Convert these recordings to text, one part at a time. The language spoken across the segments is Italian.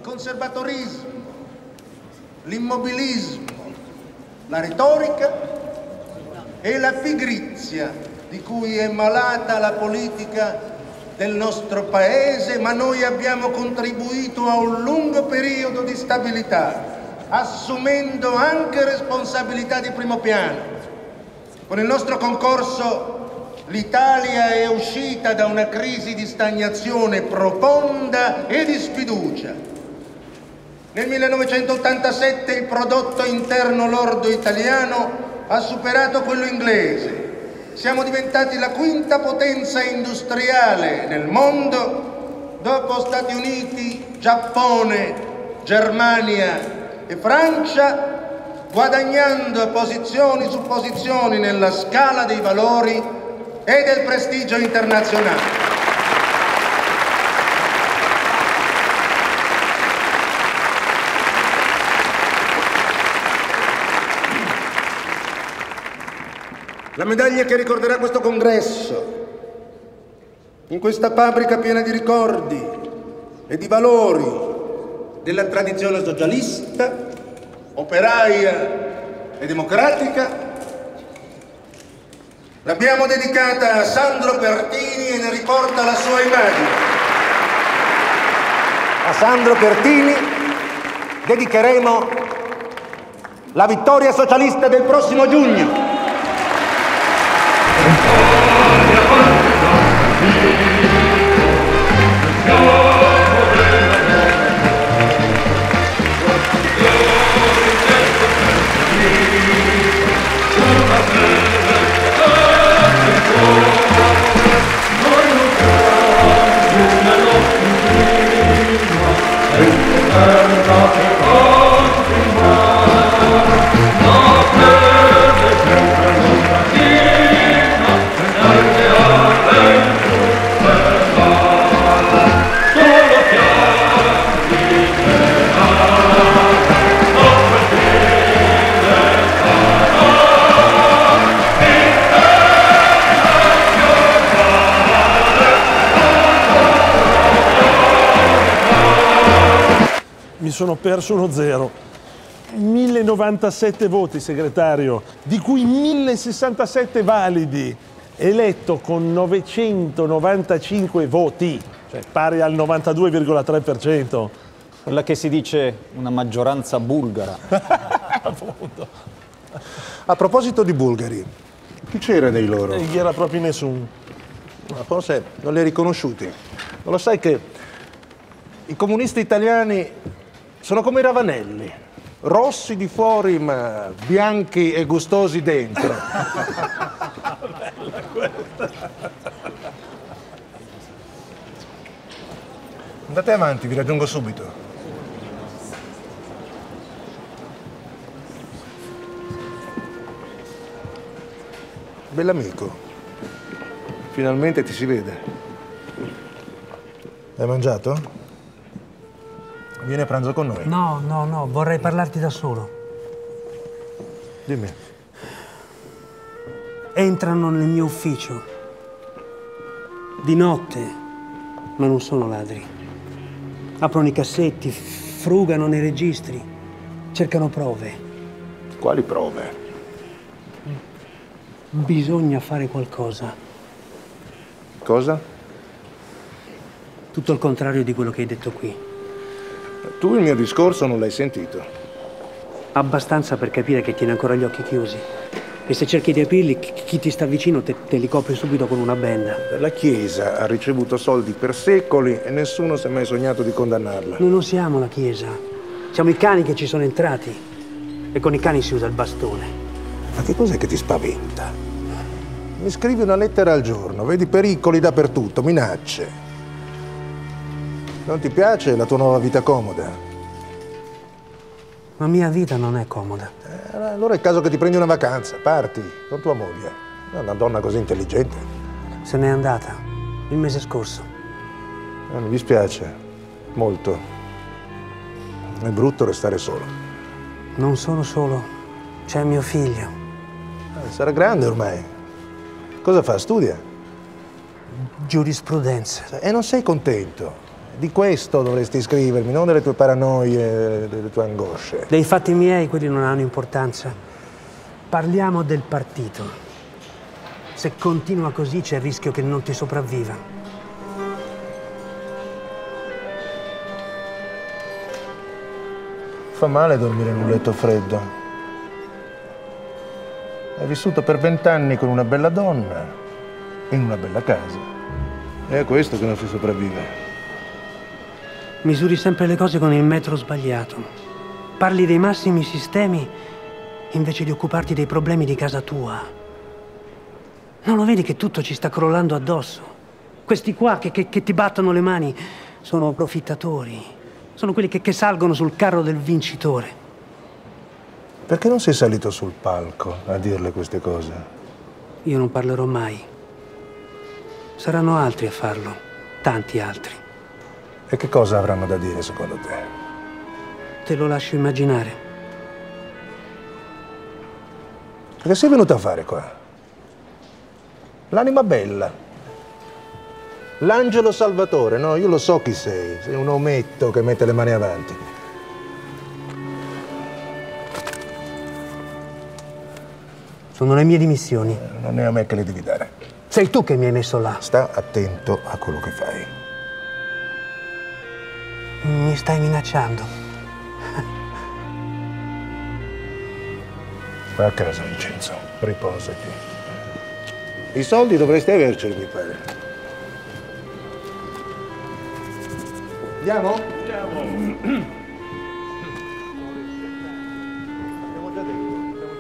conservatorismo, l'immobilismo, la retorica e la pigrizia di cui è malata la politica del nostro Paese, ma noi abbiamo contribuito a un lungo periodo di stabilità, assumendo anche responsabilità di primo piano. Con il nostro concorso l'Italia è uscita da una crisi di stagnazione profonda e di sfiducia. Nel 1987 il prodotto interno lordo italiano ha superato quello inglese. Siamo diventati la quinta potenza industriale nel mondo dopo Stati Uniti, Giappone, Germania e Francia, guadagnando posizioni su posizioni nella scala dei valori e del prestigio internazionale. La medaglia che ricorderà questo congresso, in questa fabbrica piena di ricordi e di valori della tradizione socialista, operaia e democratica, l'abbiamo dedicata a Sandro Pertini e ne riporta la sua immagine. A Sandro Pertini dedicheremo la vittoria socialista del prossimo giugno. Mi sono perso uno zero. 1097 voti, segretario, di cui 1067 validi, eletto con 995 voti, cioè pari al 92,3%. Quella che si dice una maggioranza bulgara. Appunto. A proposito di bulgari, chi c'era dei loro? Non era proprio nessuno. Ma forse non li hai riconosciuti. Non lo sai che i comunisti italiani sono come i ravanelli, rossi di fuori ma bianchi e gustosi dentro. Bella questa. Andate avanti, vi raggiungo subito. Bell'amico, finalmente ti si vede. Hai mangiato? Vieni a pranzo con noi. No, vorrei parlarti da solo. Dimmi. Entrano nel mio ufficio. Di notte, ma non sono ladri. Aprono i cassetti, frugano nei registri, cercano prove. Quali prove? Bisogna fare qualcosa. Cosa? Tutto il contrario di quello che hai detto qui. Tu il mio discorso non l'hai sentito. Abbastanza per capire che tieni ancora gli occhi chiusi. E se cerchi di aprirli, chi ti sta vicino te li copre subito con una benda. La Chiesa ha ricevuto soldi per secoli e nessuno si è mai sognato di condannarla. Noi non siamo la Chiesa. Siamo i cani che ci sono entrati. E con i cani si usa il bastone. Ma che cos'è che ti spaventa? Mi scrivi una lettera al giorno, vedi pericoli dappertutto, minacce. Non ti piace la tua nuova vita comoda? La mia vita non è comoda. Allora è il caso che ti prendi una vacanza, parti con tua moglie. È una donna così intelligente. Se n'è andata il mese scorso. Mi dispiace, molto. È brutto restare solo. Non sono solo, c'è mio figlio. Sarà grande ormai. Cosa fa? Studia? Giurisprudenza. E non sei contento? Di questo dovresti scrivermi, non delle tue paranoie, delle tue angosce. Dei fatti miei, quelli non hanno importanza. Parliamo del partito. Se continua così c'è il rischio che non ti sopravviva. Fa male dormire in un letto freddo. Hai vissuto per 20 anni con una bella donna, in una bella casa. È a questo che non si sopravvive. Misuri sempre le cose con il metro sbagliato. Parli dei massimi sistemi invece di occuparti dei problemi di casa tua. Non lo vedi che tutto ci sta crollando addosso? Questi qua che ti battono le mani sono profittatori. Sono quelli che salgono sul carro del vincitore. Perché non sei salito sul palco a dirle queste cose? Io non parlerò mai. Saranno altri a farlo. Tanti altri. E che cosa avranno da dire secondo te? Te lo lascio immaginare. Che sei venuto a fare qua? L'anima bella. L'angelo salvatore, no? Io lo so chi sei. Sei un ometto che mette le mani avanti. Sono le mie dimissioni. Non è a me che le devi dare. Sei tu che mi hai messo là. Sta attento a quello che fai. Mi stai minacciando. Va a casa, Vincenzo. Riposati. I soldi dovresti averceli, mi pare. Andiamo? Andiamo. Abbiamo già detto.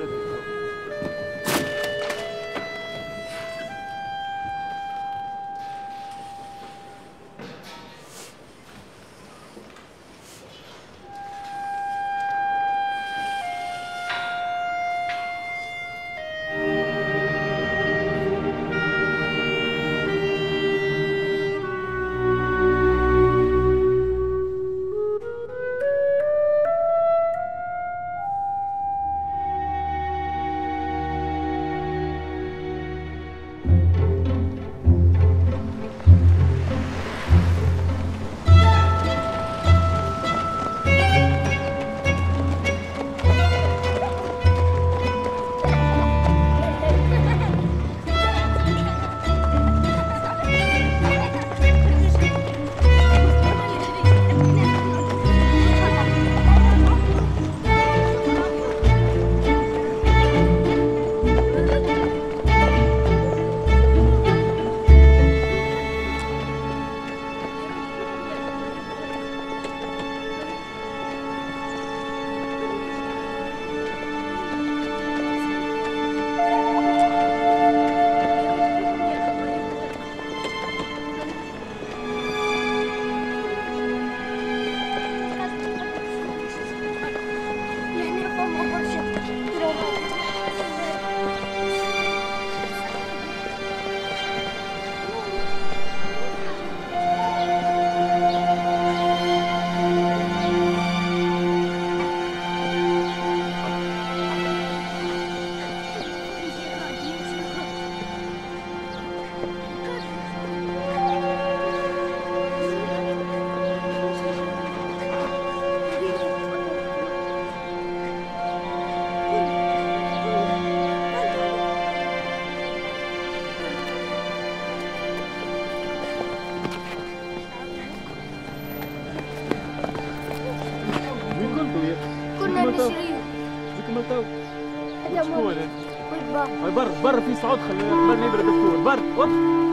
كنا نشري جيكم التو هذا شكون والباب برا في صعود خلي خلينا نبرد الدكتور برا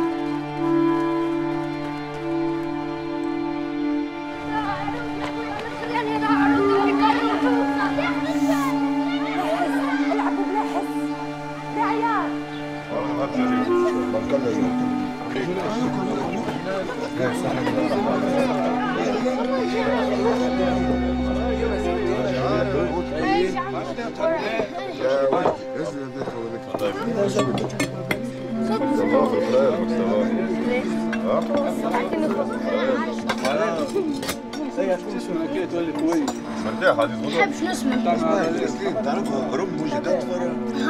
العبوا بلا حس لا عيال نحبش نسمع تعرف رب وجدات فرق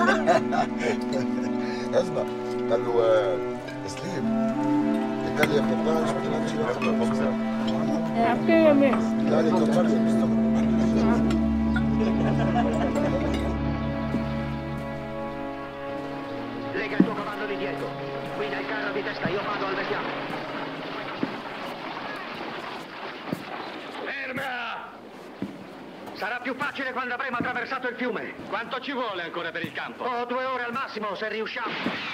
اسمع قال له تسليم قال لي يا 15 ما تمشي Lega il tuo cavallo di dietro. Guida il carro di testa, io vado al vestiario. Ferma! Sarà più facile quando avremo attraversato il fiume. Quanto ci vuole ancora per il campo? 2 ore al massimo, se riusciamo.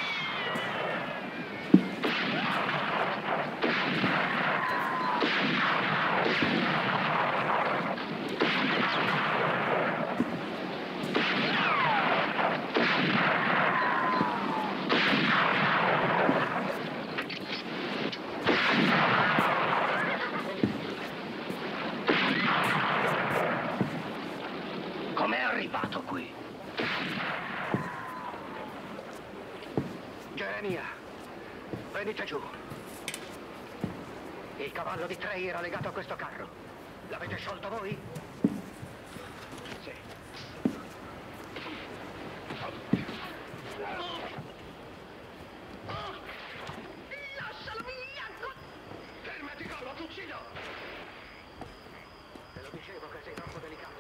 Com'è arrivato qui? Geremia, venite giù. Il cavallo di Trey era legato a questo carro. L'avete sciolto voi? Sì. Lascialo, vigliacco! Fermati, collo, ti uccido! Te lo dicevo che sei troppo delicato.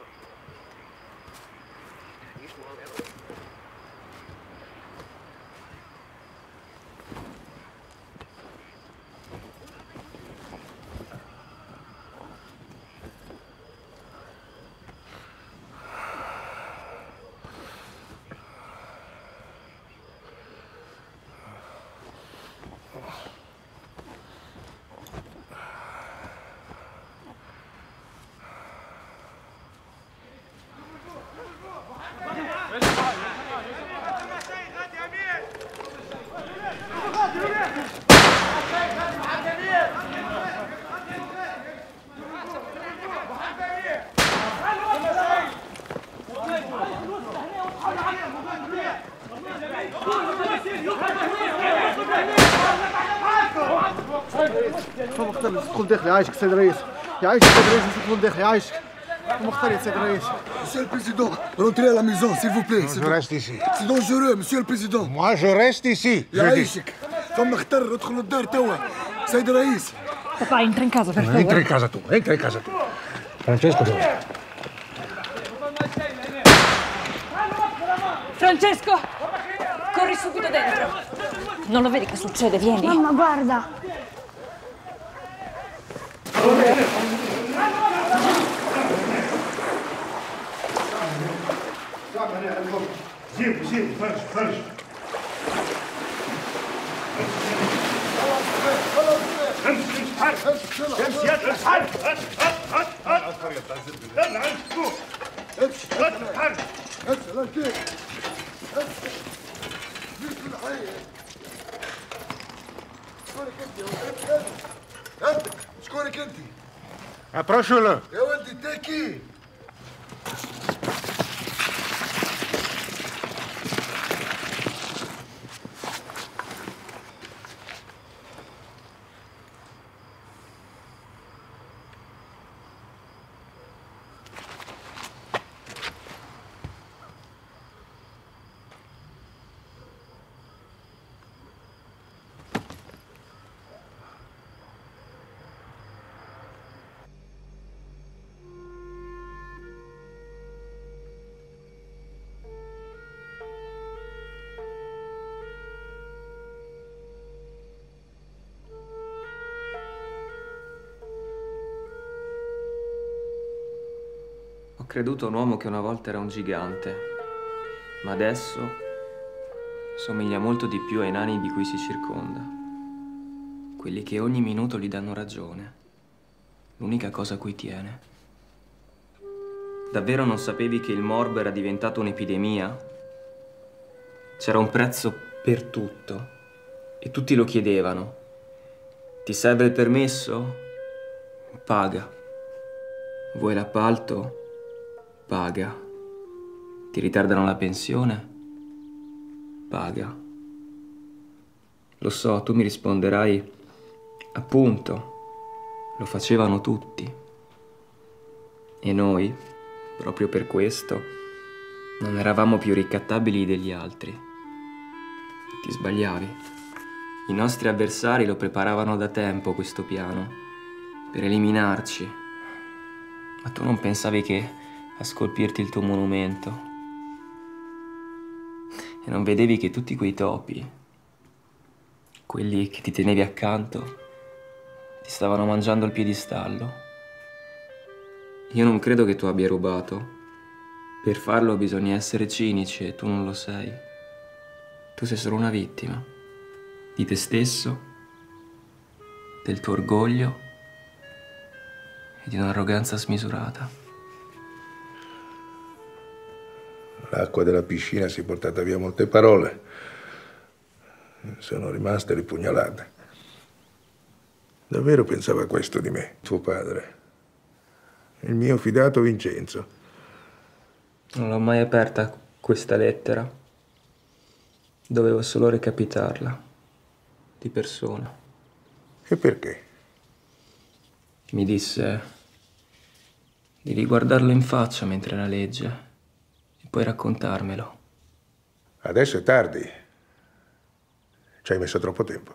مختار تدخل داخل يعيشك سيد الرئيس يعيشك سيد الرئيس تدخل داخل يعيشك مختار يا سيد الرئيس Monsieur le Président, rentrez à la maison, s'il vous plaît. Je reste ici. C'est dangereux, Monsieur le Président. Moi, je reste ici. يعيشك فما خطر ادخلوا الدار توا سيد الرئيس. Papà, entra in casa per favore. Entra in casa tu, entra in casa tu. Francesco dove? Francesco, corri subito dentro. Non lo vedi che succede? Vieni. Mamma, guarda. زين فرش فرش شكونك انت؟ Approccio-le. يا ولدي تاكي Ho creduto a un uomo che una volta era un gigante, ma adesso somiglia molto di più ai nani di cui si circonda. Quelli che ogni minuto gli danno ragione. L'unica cosa a cui tiene. Davvero non sapevi che il morbo era diventato un'epidemia? C'era un prezzo per tutto e tutti lo chiedevano. Ti serve il permesso? Paga. Vuoi l'appalto? Paga. Ti ritardano la pensione? Paga. Lo so, tu mi risponderai, appunto, lo facevano tutti. E noi, proprio per questo, non eravamo più ricattabili degli altri. Ti sbagliavi. I nostri avversari lo preparavano da tempo questo piano. per eliminarci. Ma tu non pensavi che a scolpirti il tuo monumento e non vedevi che tutti quei topi, quelli che ti tenevi accanto, ti stavano mangiando il piedistallo. Io non credo che tu abbia rubato. Per farlo bisogna essere cinici e tu non lo sei. Tu sei solo una vittima di te stesso, del tuo orgoglio e di un'arroganza smisurata. L'acqua della piscina si è portata via molte parole. Sono rimaste le pugnalate. Davvero pensava questo di me, tuo padre? Il mio fidato Vincenzo. Non l'ho mai aperta questa lettera. Dovevo solo recapitarla, di persona. E perché? Mi disse di riguardarlo in faccia mentre la legge e poi raccontarmelo. Adesso è tardi. Ci hai messo troppo tempo.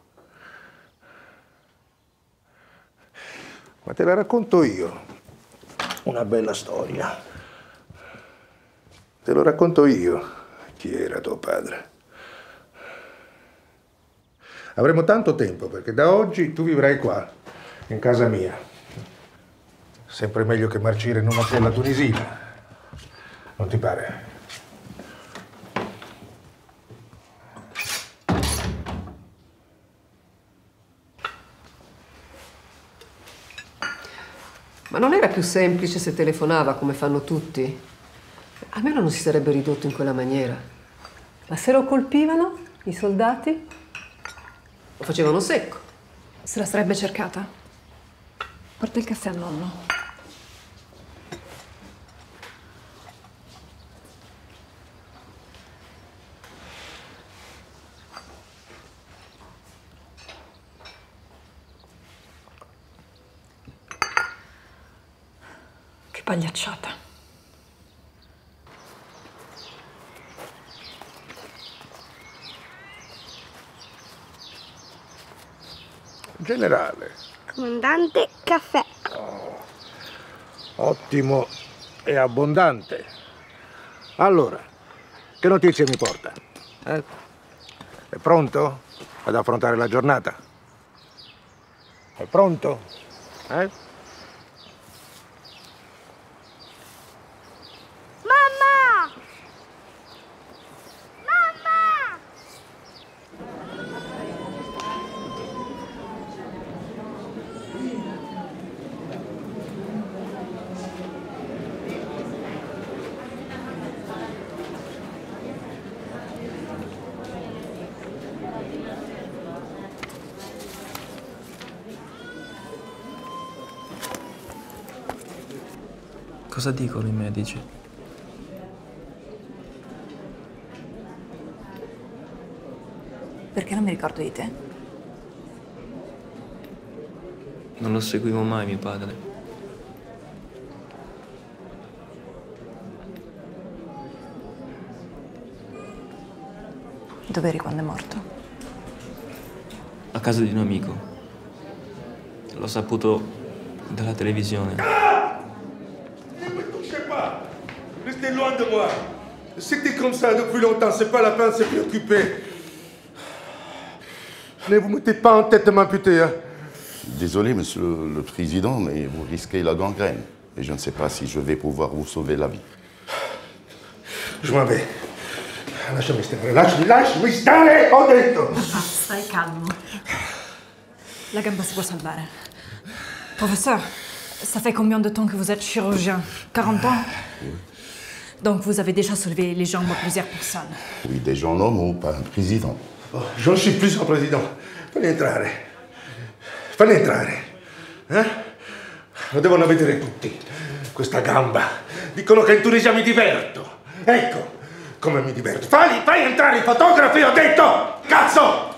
Ma te la racconto io. Una bella storia. Te lo racconto io chi era tuo padre. Avremo tanto tempo perché da oggi tu vivrai qua, in casa mia. Sempre meglio che marcire in una cella tunisina. Non ti pare? Ma non era più semplice se telefonava come fanno tutti? Almeno non si sarebbe ridotto in quella maniera. Ma se lo colpivano, i soldati, lo facevano secco. Se la sarebbe cercata. Porta il caffè a nonno. Che pagliacciata. Generale. Comandante, caffè. Oh, ottimo e abbondante. Allora, che notizie mi porta? È pronto ad affrontare la giornata? È pronto? Mamma! Mamma! Cosa dicono i medici? Perché non mi ricordo di te? Non lo seguivo mai, mio padre. Dove eri quando è morto? A casa di un amico. L'ho saputo dalla televisione. Restez loin de moi. C'était comme ça depuis longtemps, c'est pas la peine de se préoccuper. Ne vous mettez pas en tête de m'amputer, hein. Désolé, monsieur le président, mais vous risquez la gangrène. Et je ne sais pas si je vais pouvoir vous sauver la vie. Je m'en vais. Lasciami stare, lasciami stare, ho detto! Stai calmo. La gamba si può salvare. Professeur, ça fait combien de temps que vous êtes chirurgien? 40 ans? Donc vous avez déjà soulevé les jambes à plusieurs personnes. Oui, des gens normaux, pas un président. Oh, je ne suis plus un président. Falli entrare. Falli entrare. Lo devono vedere tutti. Questa gamba. Dicono che in Tunisia mi diverto. Ecco come mi diverto. Fai entrare i fotografi, ho detto! Cazzo!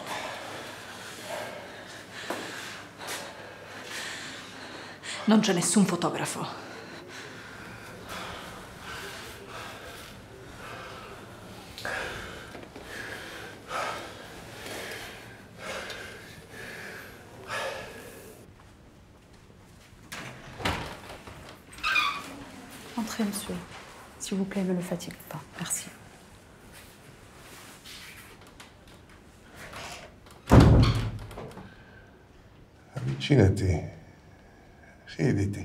Non c'è nessun fotografo. Parfait, monsieur. S'il vous plaît, ne le fatigue pas. Merci. Avvicinati. Siediti.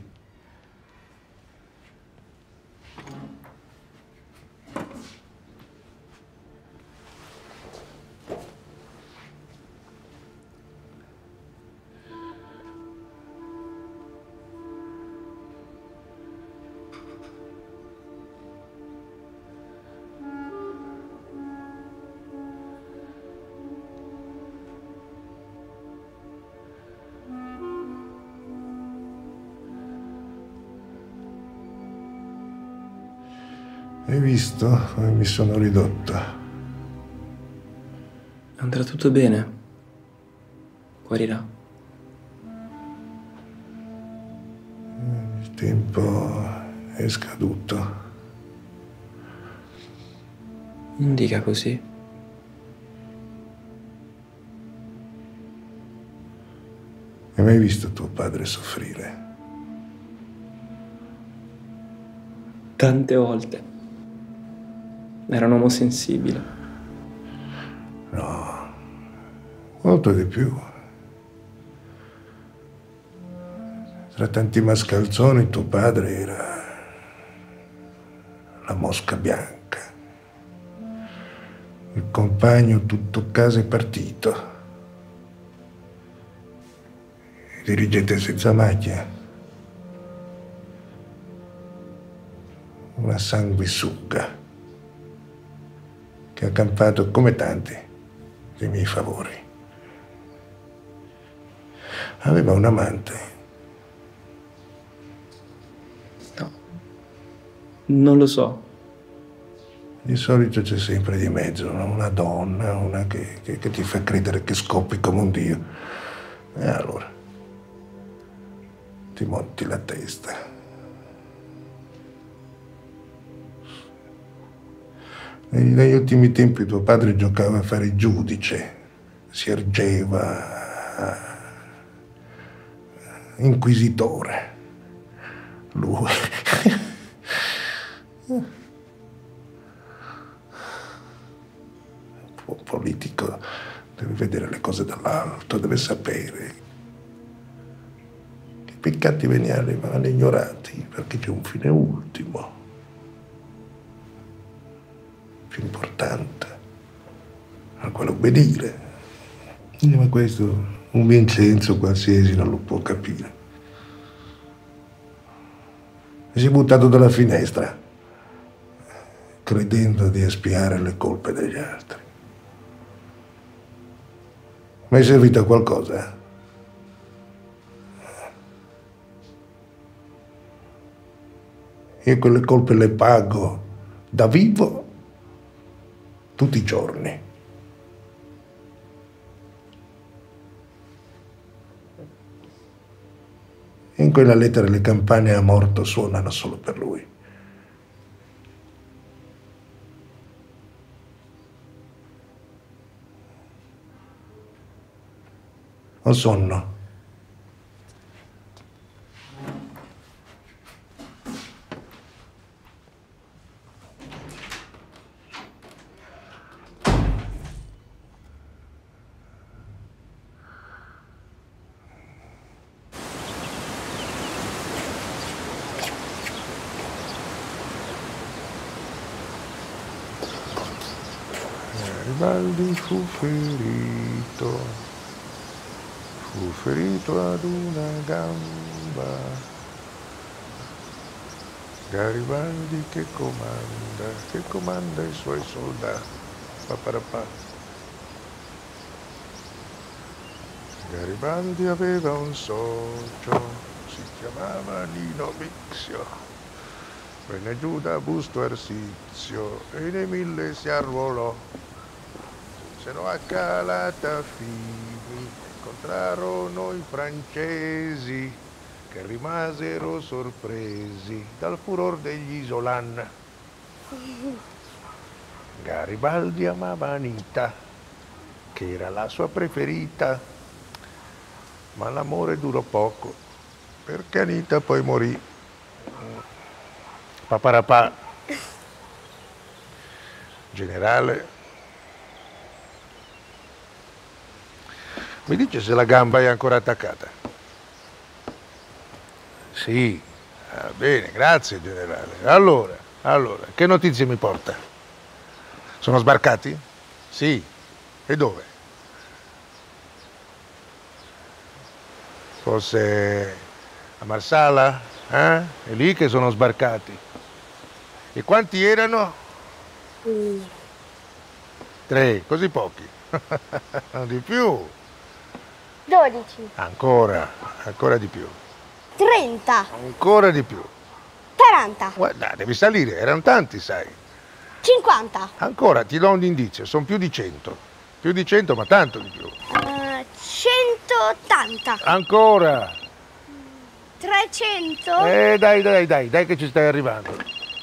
Hai visto come mi sono ridotto? Andrà tutto bene. Guarirà. Il tempo è scaduto. Non dica così. Hai mai visto tuo padre soffrire? Tante volte. Era un uomo sensibile. No, molto di più. Tra tanti mascalzoni tuo padre era la mosca bianca, il compagno tutto casa e partito, il dirigente senza macchia, una sanguisuga che ha campato come tanti dei miei favori. Aveva un amante. No, non lo so. Di solito c'è sempre di mezzo, no? Una donna, una che ti fa credere che scoppi come un dio. E allora ti monti la testa. Negli ultimi tempi tuo padre giocava a fare il giudice, si ergeva inquisitore. Lui. Un politico deve vedere le cose dall'alto, deve sapere che i peccati veniali vanno ignorati perché c'è un fine ultimo. Più importante, a quello obbedire. Ma questo un Vincenzo qualsiasi non lo può capire. E si è buttato dalla finestra, credendo di espiare le colpe degli altri. Ma è servito a qualcosa? Io quelle colpe le pago da vivo tutti i giorni. In quella lettera le campane a morto suonano solo per lui. Ho sonno. Garibaldi fu ferito ad una gamba. Garibaldi che comanda i suoi soldati. Paparapà. Garibaldi aveva un socio, si chiamava Nino Mixio. Venne giù da Busto Arsizio e nei 1000 si arruolò. Se no a Calatafimi incontrarono i francesi che rimasero sorpresi dal furor degli Isolan. Garibaldi amava Anita, che era la sua preferita, ma l'amore durò poco, perché Anita poi morì. Paparapà. Generale. Mi dice se la gamba è ancora attaccata? Sì, va bene, grazie generale. Allora, che notizie mi porta? Sono sbarcati? Sì. E dove? Forse a Marsala? È lì che sono sbarcati. E quanti erano? 3, così pochi. Di più. 12. Ancora di più. 30. Ancora di più. 40. Guarda, devi salire, erano tanti, sai. 50. Ancora, ti do un indizio, sono più di 100. Più di 100, ma tanto di più. 180. Ancora. 300. Dai, che ci stai arrivando.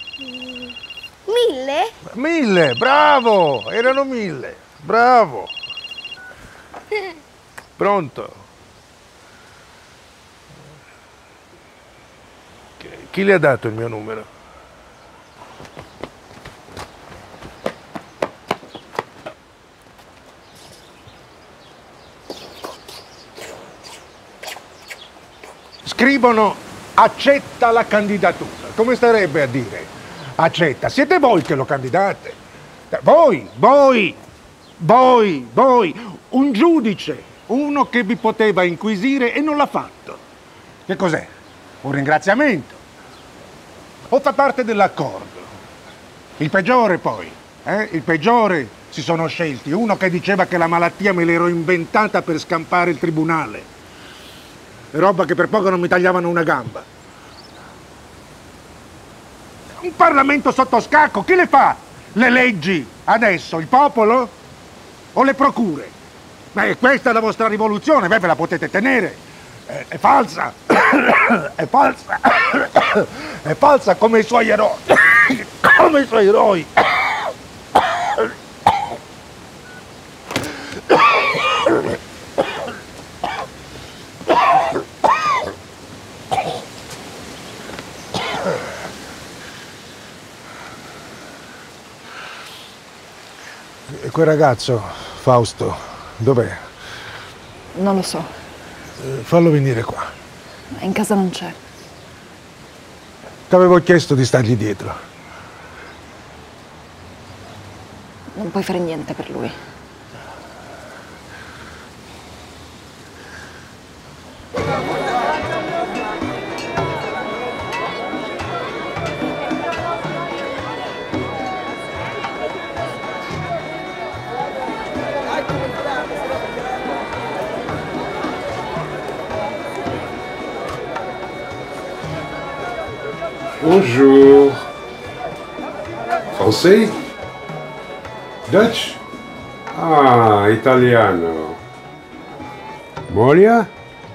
1000. 1000, bravo! Erano 1000, bravo. Pronto? Chi le ha dato il mio numero? Scrivono accetta la candidatura. Come starebbe a dire accetta? Siete voi che lo candidate. Voi. Un giudice, uno che vi poteva inquisire e non l'ha fatto. Che cos'è? Un ringraziamento? O fa parte dell'accordo? Il peggiore poi, il peggiore si sono scelti. Uno che diceva che la malattia me l'ero inventata per scampare il tribunale. Roba che per poco non mi tagliavano una gamba. Un Parlamento sotto scacco, chi le fa? Le leggi adesso? Il popolo? O le procure? Beh, questa è la vostra rivoluzione, ve la potete tenere. È falsa. È falsa. È falsa come i suoi eroi. Come i suoi eroi. E quel ragazzo, Fausto, dov'è? Non lo so. Fallo venire qua. In casa non c'è. T'avevo chiesto di stargli dietro. Non puoi fare niente per lui. Bonjour. Français? Dutch? Ah, italiano. Moglie?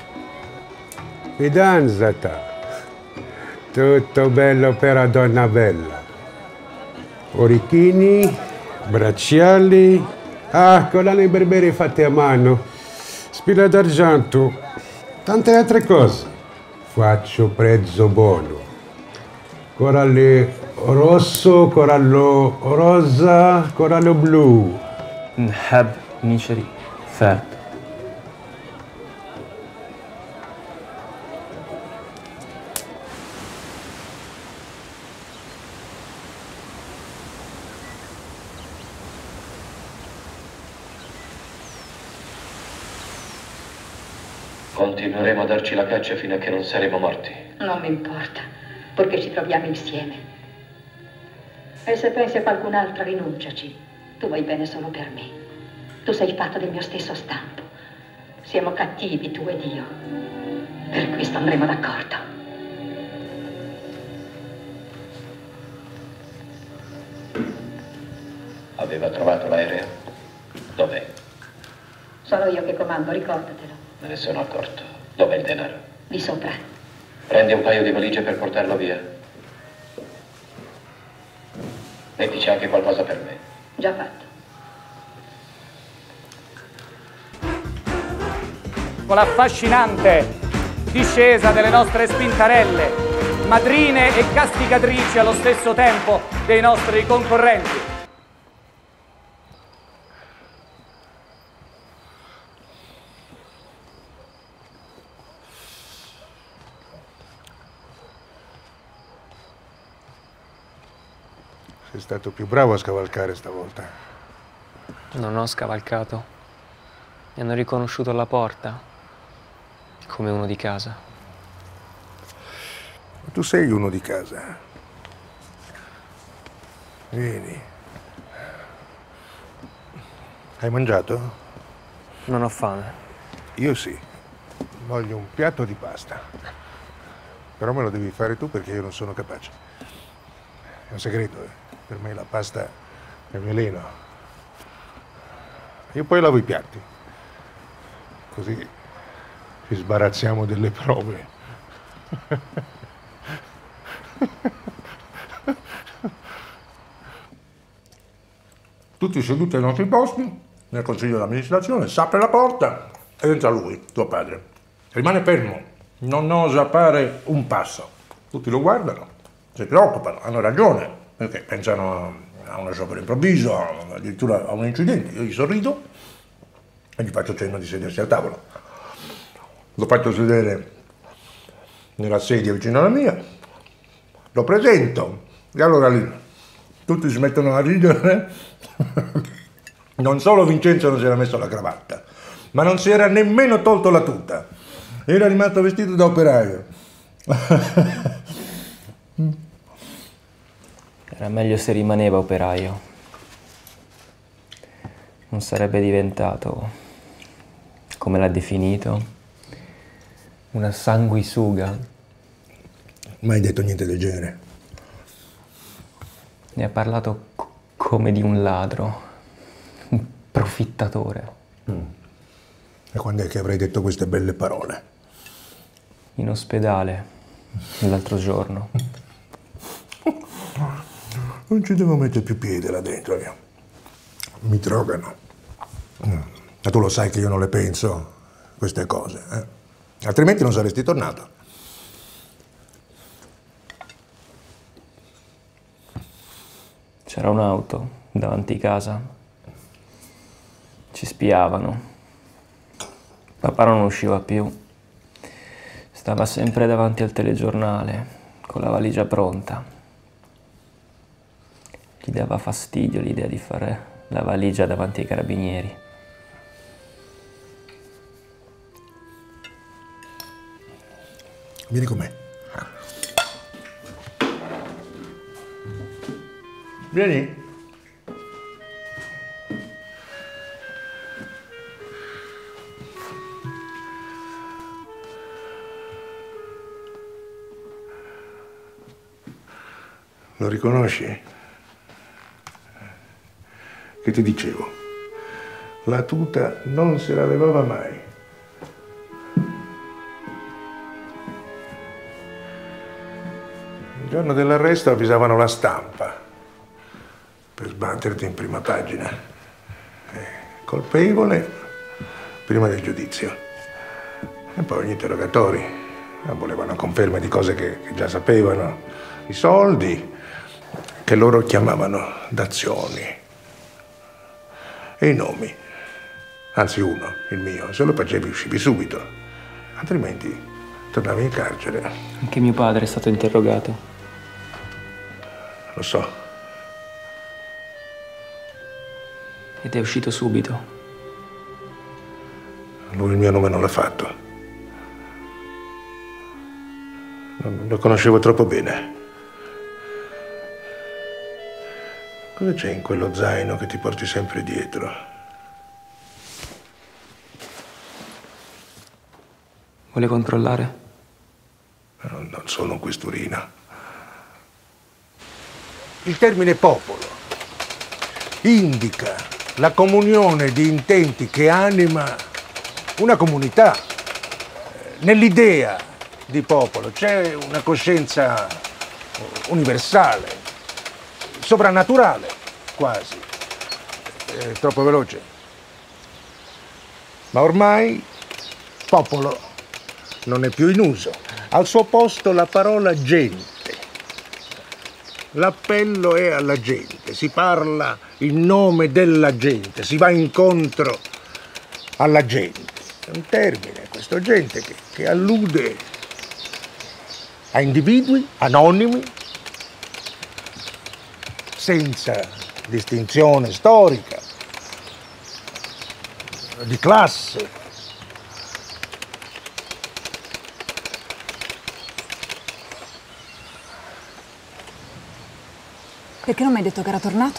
Fidanzata. Tutto bello per una donna bella. Orecchini, bracciali. Ah, collane berbere fatte a mano. Spilla d'argento. Tante altre cose. Faccio prezzo buono. Corallo rosso, corallo rosa, corallo blu. نحب نشري فرد. Continueremo a darci la caccia fino a che non saremo morti. Non mi importa, perché ci troviamo insieme. E se pensi a qualcun'altra, rinunciaci. Tu vai bene solo per me. Tu sei fatto del mio stesso stampo. Siamo cattivi, tu ed io. Per questo andremo d'accordo. Aveva trovato l'aereo? Dov'è? Sono io che comando, ricordatelo. Me ne sono accorto. Dov'è il denaro? Di sopra. Prendi un paio di valigie per portarlo via. Mettici anche qualcosa per me. Già fatto. Con l'affascinante discesa delle nostre spintarelle madrine e castigatrici allo stesso tempo dei nostri concorrenti. Sei stato più bravo a scavalcare stavolta. Non ho scavalcato. Mi hanno riconosciuto alla porta, come uno di casa. Tu sei uno di casa. Vieni. Hai mangiato? Non ho fame. Io sì. Voglio un piatto di pasta. Però me lo devi fare tu perché io non sono capace. È un segreto, eh. Per me la pasta è veleno. Io poi lavo i piatti. Così ci sbarazziamo delle prove. Tutti seduti ai nostri posti, nel consiglio di amministrazione, si apre la porta ed entra lui, tuo padre. Rimane fermo, non osa fare un passo. Tutti lo guardano, si preoccupano, hanno ragione, perché pensano a uno sciopero improvviso, addirittura a un incidente. Io gli sorrido e gli faccio cenno di sedersi al tavolo. Lo faccio sedere nella sedia vicino alla mia, lo presento e allora lì tutti si mettono a ridere. Non solo Vincenzo non si era messo la cravatta, ma non si era nemmeno tolto la tuta. Era rimasto vestito da operaio. Era meglio se rimaneva operaio. Non sarebbe diventato, come l'ha definito, una sanguisuga. Mai detto niente del genere. Ne ha parlato come di un ladro, un profittatore. E quando è che avrei detto queste belle parole? In ospedale, l'altro giorno. Non ci devo mettere più piede là dentro, io. Mi drogano. Ma tu lo sai che io non le penso, queste cose, eh? Altrimenti non saresti tornato. C'era un'auto davanti casa. Ci spiavano. Papà non usciva più. Stava sempre davanti al telegiornale, con la valigia pronta. Gli dava fastidio l'idea di fare la valigia davanti ai carabinieri. Vieni con me. Vieni. Lo riconosci? Che ti dicevo? La tuta non se la levava mai. Il giorno dell'arresto avvisavano la stampa per sbatterti in prima pagina. Colpevole prima del giudizio. E poi gli interrogatori. Volevano conferme di cose che già sapevano. I soldi che loro chiamavano dazioni. E i nomi. Anzi uno, il mio. Se lo facevi uscivi subito. Altrimenti tornavi in carcere. Anche mio padre è stato interrogato. Lo so. Ed è uscito subito. Lui il mio nome non l'ha fatto. Lo conoscevo troppo bene. Cosa c'è in quello zaino che ti porti sempre dietro? Vuole controllare? Non sono un questurino. Il termine popolo indica la comunione di intenti che anima una comunità. Nell'idea di popolo c'è una coscienza universale, sovrannaturale, quasi. È troppo veloce. Ma ormai popolo non è più in uso. Al suo posto la parola gente. L'appello è alla gente, si parla in nome della gente, si va incontro alla gente. È un termine, questo gente, che allude a individui anonimi, senza distinzione storica, di classe. Perché non mi hai detto che era tornato?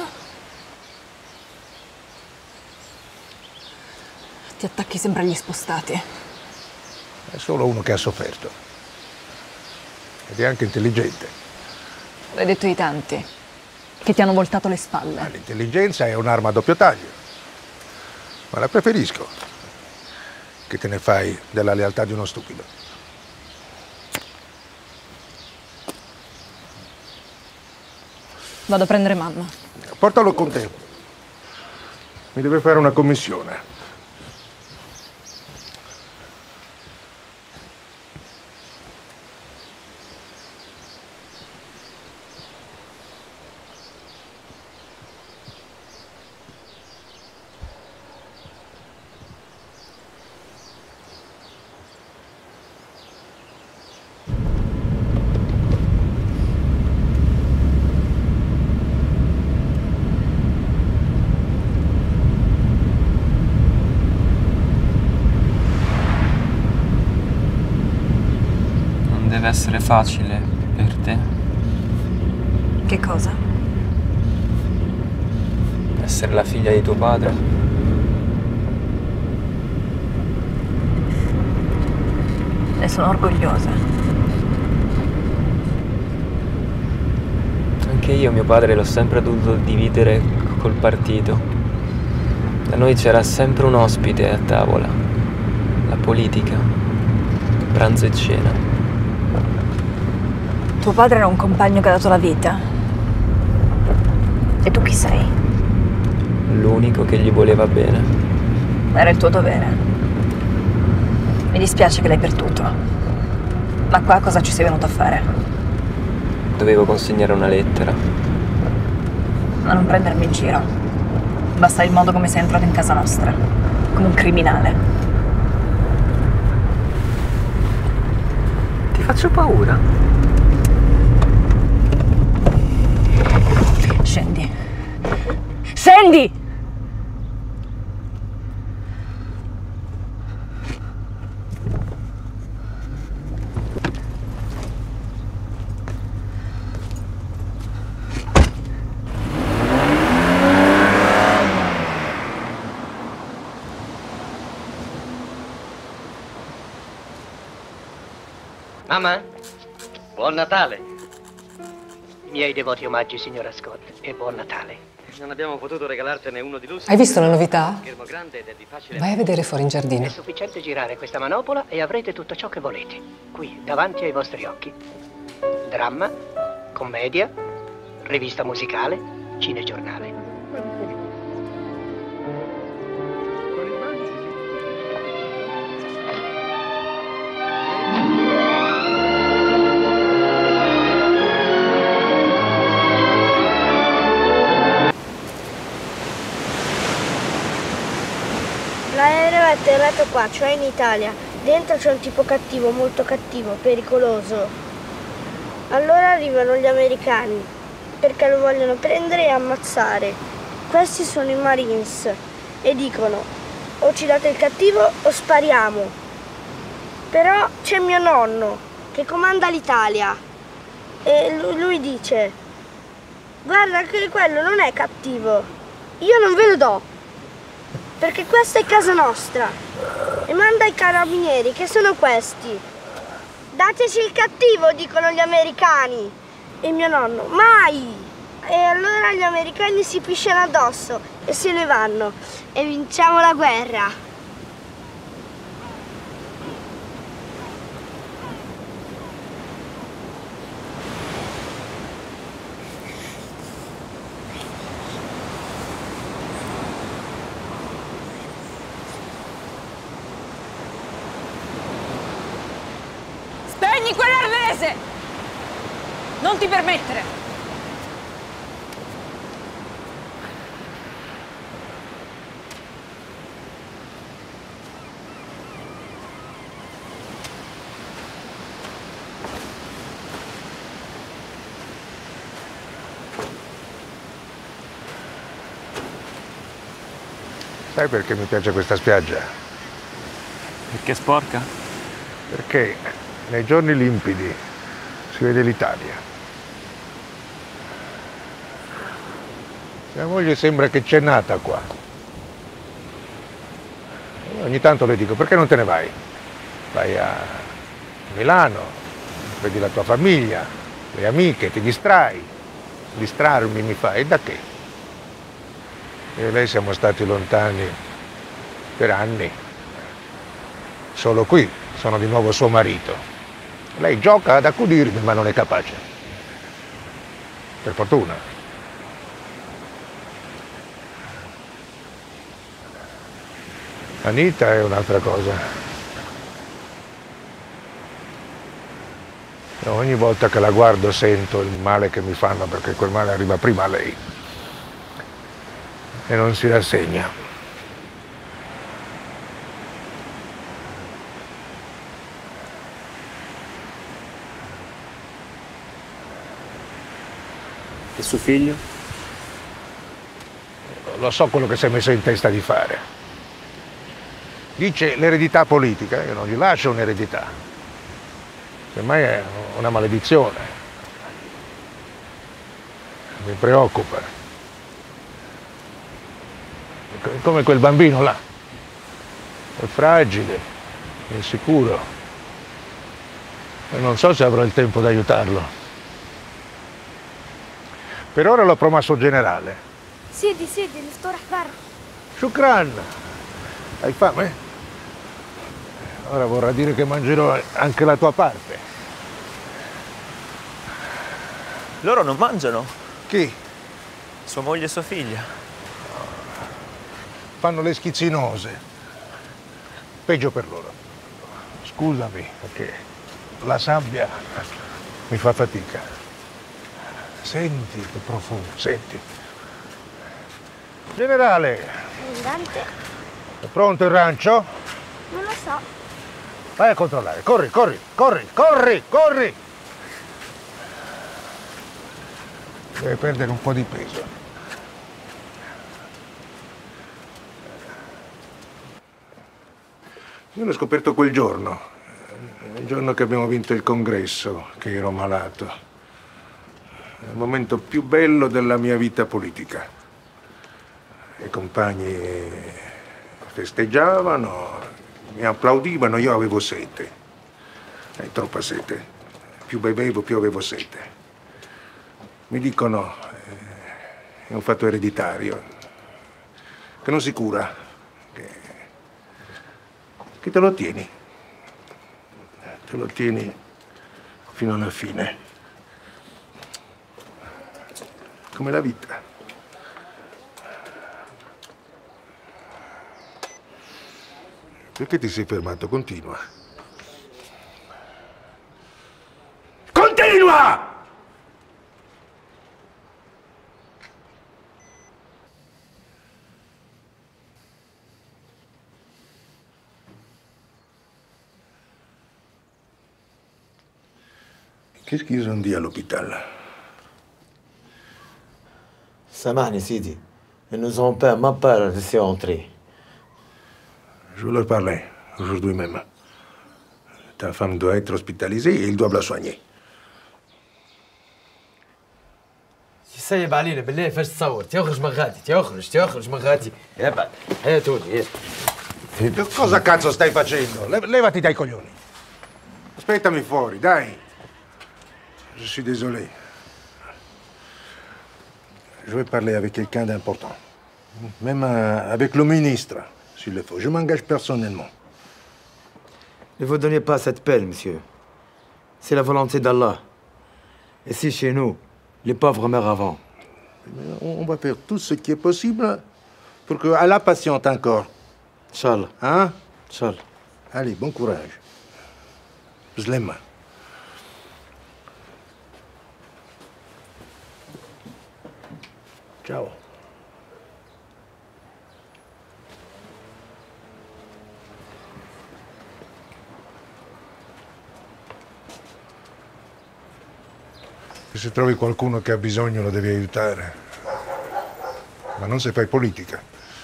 Ti attacchi sempre agli spostati. È solo uno che ha sofferto. Ed è anche intelligente. L'hai detto di tanti, che ti hanno voltato le spalle. L'intelligenza è un'arma a doppio taglio. Ma la preferisco che te ne fai della lealtà di uno stupido. Vado a prendere mamma. Portalo con te. Mi deve fare una commissione. Deve essere facile per te Che cosa? essere la figlia di tuo padre. Ne sono orgogliosa. Anche io mio padre l'ho sempre dovuto dividere col partito. Da noi c'era sempre un ospite a tavola. La politica, pranzo e cena. Tuo padre era un compagno che ha dato la vita. E tu chi sei? L'unico che gli voleva bene. Era il tuo dovere. Mi dispiace che l'hai perduto. Ma qua cosa ci sei venuto a fare? Dovevo consegnare una lettera. Ma non prendermi in giro. Basta il modo come sei entrato in casa nostra. Come un criminale. Ti faccio paura? Scendi. Scendi! Mamma, buon Natale. I miei devoti omaggi, signora Scott, e buon Natale. Non abbiamo potuto regalartene uno di lusso. Hai visto la novità? Schermo grande ed è di facile. Vai a vedere fuori in giardino. È sufficiente girare questa manopola e avrete tutto ciò che volete. Qui, davanti ai vostri occhi. Dramma, commedia, rivista musicale, cinegiornale. L'aereo è atterrato qua, cioè in Italia. Dentro c'è un tipo cattivo, molto cattivo, pericoloso. Allora arrivano gli americani, perché lo vogliono prendere e ammazzare. Questi sono i Marines e dicono: o ci date il cattivo o spariamo. Però c'è mio nonno che comanda l'Italia e lui dice: guarda che quello non è cattivo, io non ve lo do. Perché questa è casa nostra. E manda i carabinieri, che sono questi. Dateci il cattivo, dicono gli americani. E mio nonno, mai! E allora gli americani si pisciano addosso e se ne vanno. E vinciamo la guerra. Prendi quell'arnese! Non ti permettere! Sai perché mi piace questa spiaggia? Perché è sporca? Perché nei giorni limpidi si vede l'Italia. Mia moglie sembra che c'è nata qua. Ogni tanto le dico, perché non te ne vai? Vai a Milano, vedi la tua famiglia, le amiche, ti distrai. Distrarmi mi fa, e da che? Io e lei siamo stati lontani per anni. Solo qui sono di nuovo suo marito. Lei gioca ad accudirmi, ma non è capace. Per fortuna. Anita è un'altra cosa. Ogni volta che la guardo sento il male che mi fanno, perché quel male arriva prima a lei. E non si rassegna. E suo figlio? Lo so quello che si è messo in testa di fare. Dice l'eredità politica, io non gli lascio un'eredità. Semmai è una maledizione. Mi preoccupa. Come quel bambino là. È fragile, è insicuro. E non so se avrò il tempo di aiutarlo. Per ora l'ho promosso generale. Siedi, نفترح برا. Shukran. Hai fame? Ora vorrà dire che mangerò anche la tua parte. Loro non mangiano? Chi? Sua moglie e sua figlia. Fanno le schizzinose. Peggio per loro. Scusami, perché la sabbia mi fa fatica. Senti che profumo, senti. Generale, Comandante? è pronto il rancio? Non lo so. Vai a controllare, corri, corri, corri, corri, corri! Deve perdere un po' di peso. Io l'ho scoperto quel giorno, il giorno che abbiamo vinto il congresso, che ero malato. È il momento più bello della mia vita politica. I compagni festeggiavano, mi applaudivano, io avevo sete. Troppa sete. Più bevevo, più avevo sete. Mi dicono, è un fatto ereditario, che non si cura. Che te lo tieni fino alla fine, come la vita. Perché ti sei fermato? Continua. Continua! Qu'est-ce qu'ils ont dit à l'hôpital? سامحني سيدي. Ils nous ont pas même pas laissé entrer. Je veux leur parler, aujourd'hui même. Ta femme doit être hospitalisée et ils doivent la soigner. سيب علينا بالله فاش تصور تخرج من غادي تخرج من غادي ابعد هاتوني. Cosa cazzo stai facendo? Levati dai coglioni. Aspettami fuori, dai. Je suis désolé. Je vais parler avec quelqu'un d'important. Même avec le ministre, s'il le faut. Je m'engage personnellement. Ne vous donnez pas cette peine, monsieur. C'est la volonté d'Allah. Et si chez nous, les pauvres meurent avant. On va faire tout ce qui est possible pour que Allah patiente encore. Inch'Allah. Hein? Inch'Allah. Allez, bon courage. Zlema. Ciao. Se trovi qualcuno che ha bisogno lo devi aiutare, ma non se fai politica.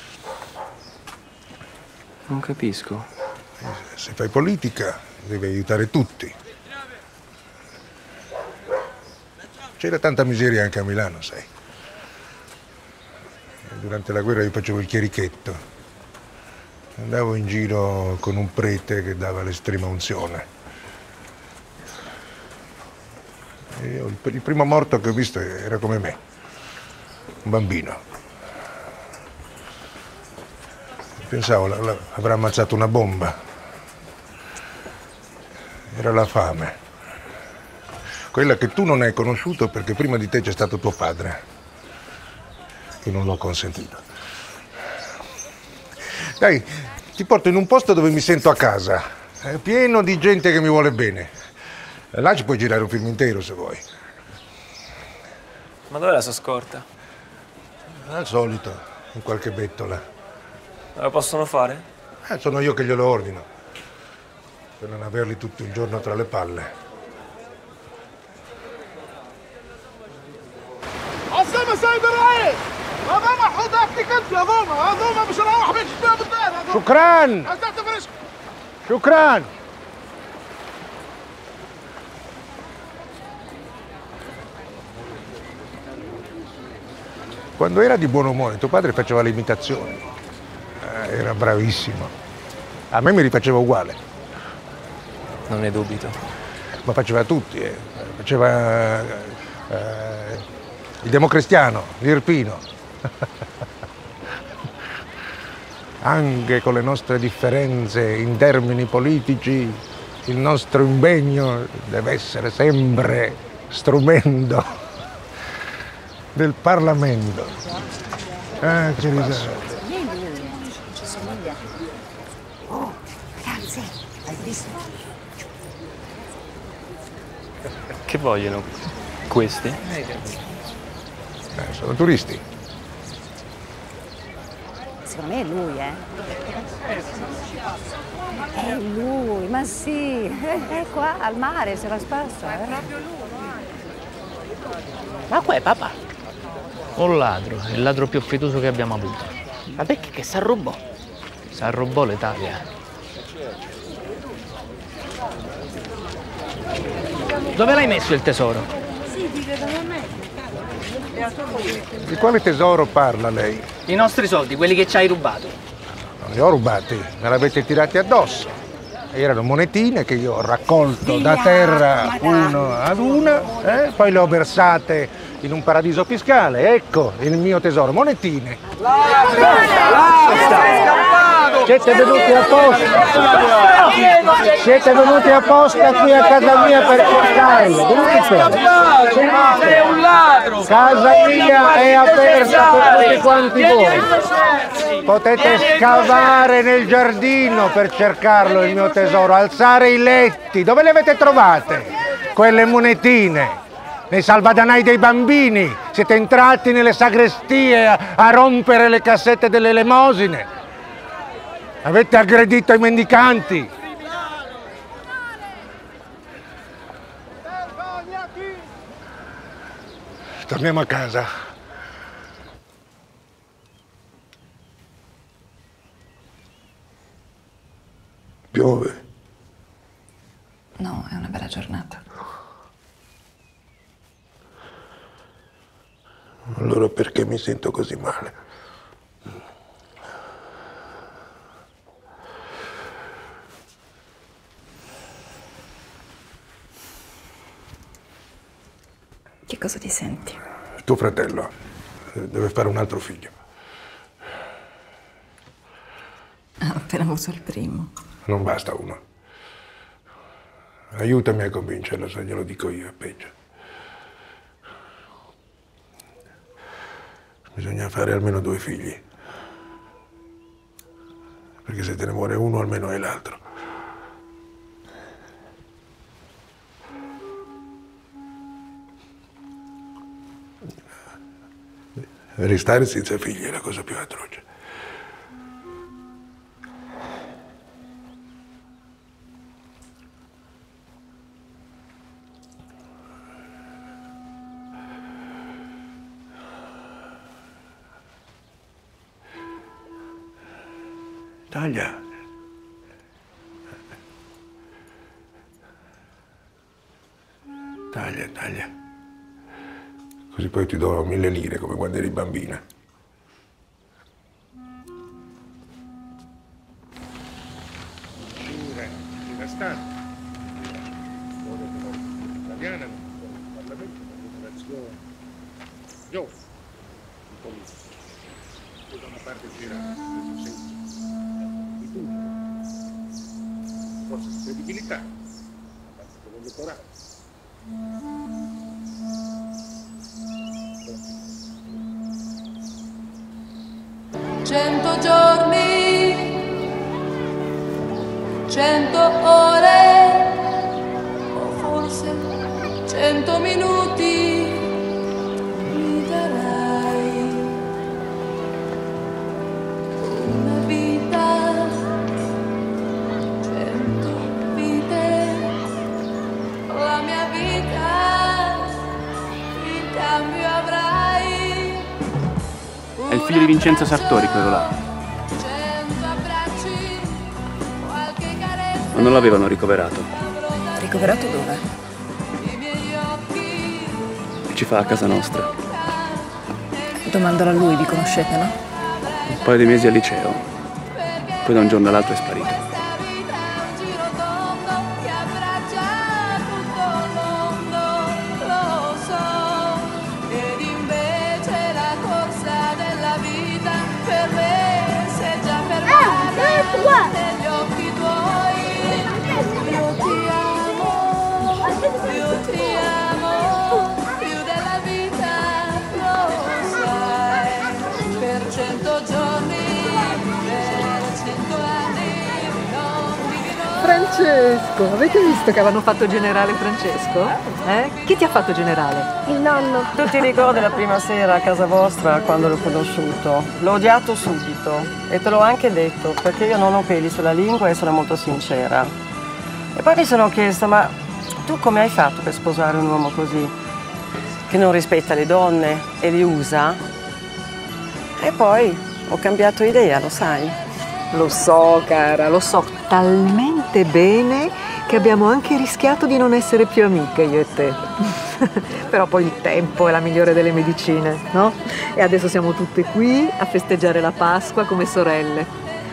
Non capisco. Se fai politica devi aiutare tutti. C'era tanta miseria anche a Milano, sai. Durante la guerra io facevo il chierichetto. Andavo in giro con un prete che dava l'estrema unzione. Io, il primo morto che ho visto era come me, un bambino. Pensavo, avrà ammazzato una bomba. Era la fame. Quella che tu non hai conosciuto perché prima di te c'è stato tuo padre. Io non l'ho consentito. Dai, ti porto in un posto dove mi sento a casa. È pieno di gente che mi vuole bene. Là ci puoi girare un film intero se vuoi. Ma dov'è la sua scorta? Al solito, in qualche bettola. La possono fare? Sono io che glielo ordino. Per non averli tutto il giorno tra le palle. عصام سيد الرئيس هذا محطوط احكي كنت هذوما مش رايح بين شباب الدار شكرا شكرا. Quando era di buon umore, tuo padre faceva le imitazioni. Era bravissimo. A me mi rifaceva uguale. Non ne dubito. Ma faceva tutti. Faceva il democristiano, l'irpino. Anche con le nostre differenze in termini politici, il nostro impegno deve essere sempre strumento del Parlamento. Che risate. Ci somiglia. Oh, ragazzi, hai visto? Che vogliono questi? Sono turisti. Secondo me è lui, È lui, ma sì, è qua al mare, se la spassa. È proprio lui. Ma qua è papà? Un ladro, il ladro più fiducioso che abbiamo avuto. Ma perché che si arrubò? Si arrubò l'Italia. Dove l'hai messo il tesoro? Sì, vive da me. Di quale tesoro parla lei? I nostri soldi, quelli che ci hai rubato. Non li ho rubati, me l'avete tirati addosso. Erano monetine che io ho raccolto da terra uno ad una, poi le ho versate in un paradiso fiscale. Ecco il mio tesoro, monetine. Siete venuti apposta? Siete venuti apposta qui a casa mia per cercarlo. Sei un ladro! Casa mia è aperta per tutti quanti voi. Potete scavare nel giardino per cercarlo, il mio tesoro, alzare i letti. Dove le avete trovate? Quelle monetine. Nei salvadanai dei bambini. Siete entrati nelle sagrestie a rompere le cassette delle elemosine. Avete aggredito i mendicanti. Torniamo a casa. Piove. No, è una bella giornata. Allora perché mi sento così male? Che cosa ti senti? Tuo fratello deve fare un altro figlio. Ha appena avuto il primo. Non basta uno. Aiutami a convincerlo, se glielo dico io è peggio. Bisogna fare almeno 2 figli. Perché se te ne muore uno, almeno hai l'altro. Restare senza figli è la cosa più atroce. Taglia. Taglia, taglia. Così poi ti do 1000 lire come quando eri bambina. Devastante. Italiana, Parlamento, popolazione, giovane, di politica. E da una parte c'era questo senso di tutto, forse di credibilità, da parte dell'elettorato. 100 giorni, 100 ore, o forse 100 minuti mi darai. Una vita, 100 vite, la mia vita, in cambio avrai. È il figlio di Vincenzo Sartori, quello là. Ma non l'avevano ricoverato. Ricoverato dove? Ci fa a casa nostra. Domandalo a lui, vi conoscete, no? Un paio di mesi al liceo. Poi da un giorno all'altro è sparito. Negli occhi tuoi io ti amo più della vita, lo sai. Per 100 giorni, per 100 anni non dico. Francesco, avete visto che avevano fatto generale Francesco? Chi ti ha fatto generale? Il nonno. Tu ti ricordi la prima sera a casa vostra quando l'ho conosciuto? L'ho odiato subito e te l'ho anche detto perché io non ho peli sulla lingua e sono molto sincera. E poi mi sono chiesta, ma tu come hai fatto per sposare un uomo così? Che non rispetta le donne e li usa? E poi ho cambiato idea, lo sai? Lo so, cara, lo so talmente bene che abbiamo anche rischiato di non essere più amiche io e te. Però poi il tempo è la migliore delle medicine, no? E adesso siamo tutte qui a festeggiare la Pasqua come sorelle.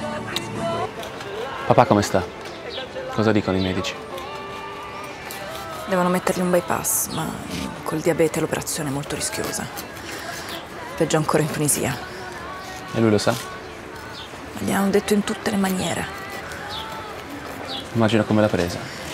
Papà come sta? Cosa dicono i medici? Devono mettergli un bypass, ma col diabete l'operazione è molto rischiosa. Peggio ancora in Tunisia. E lui lo sa? Ma gli hanno detto in tutte le maniere. Immagino come l'ha presa.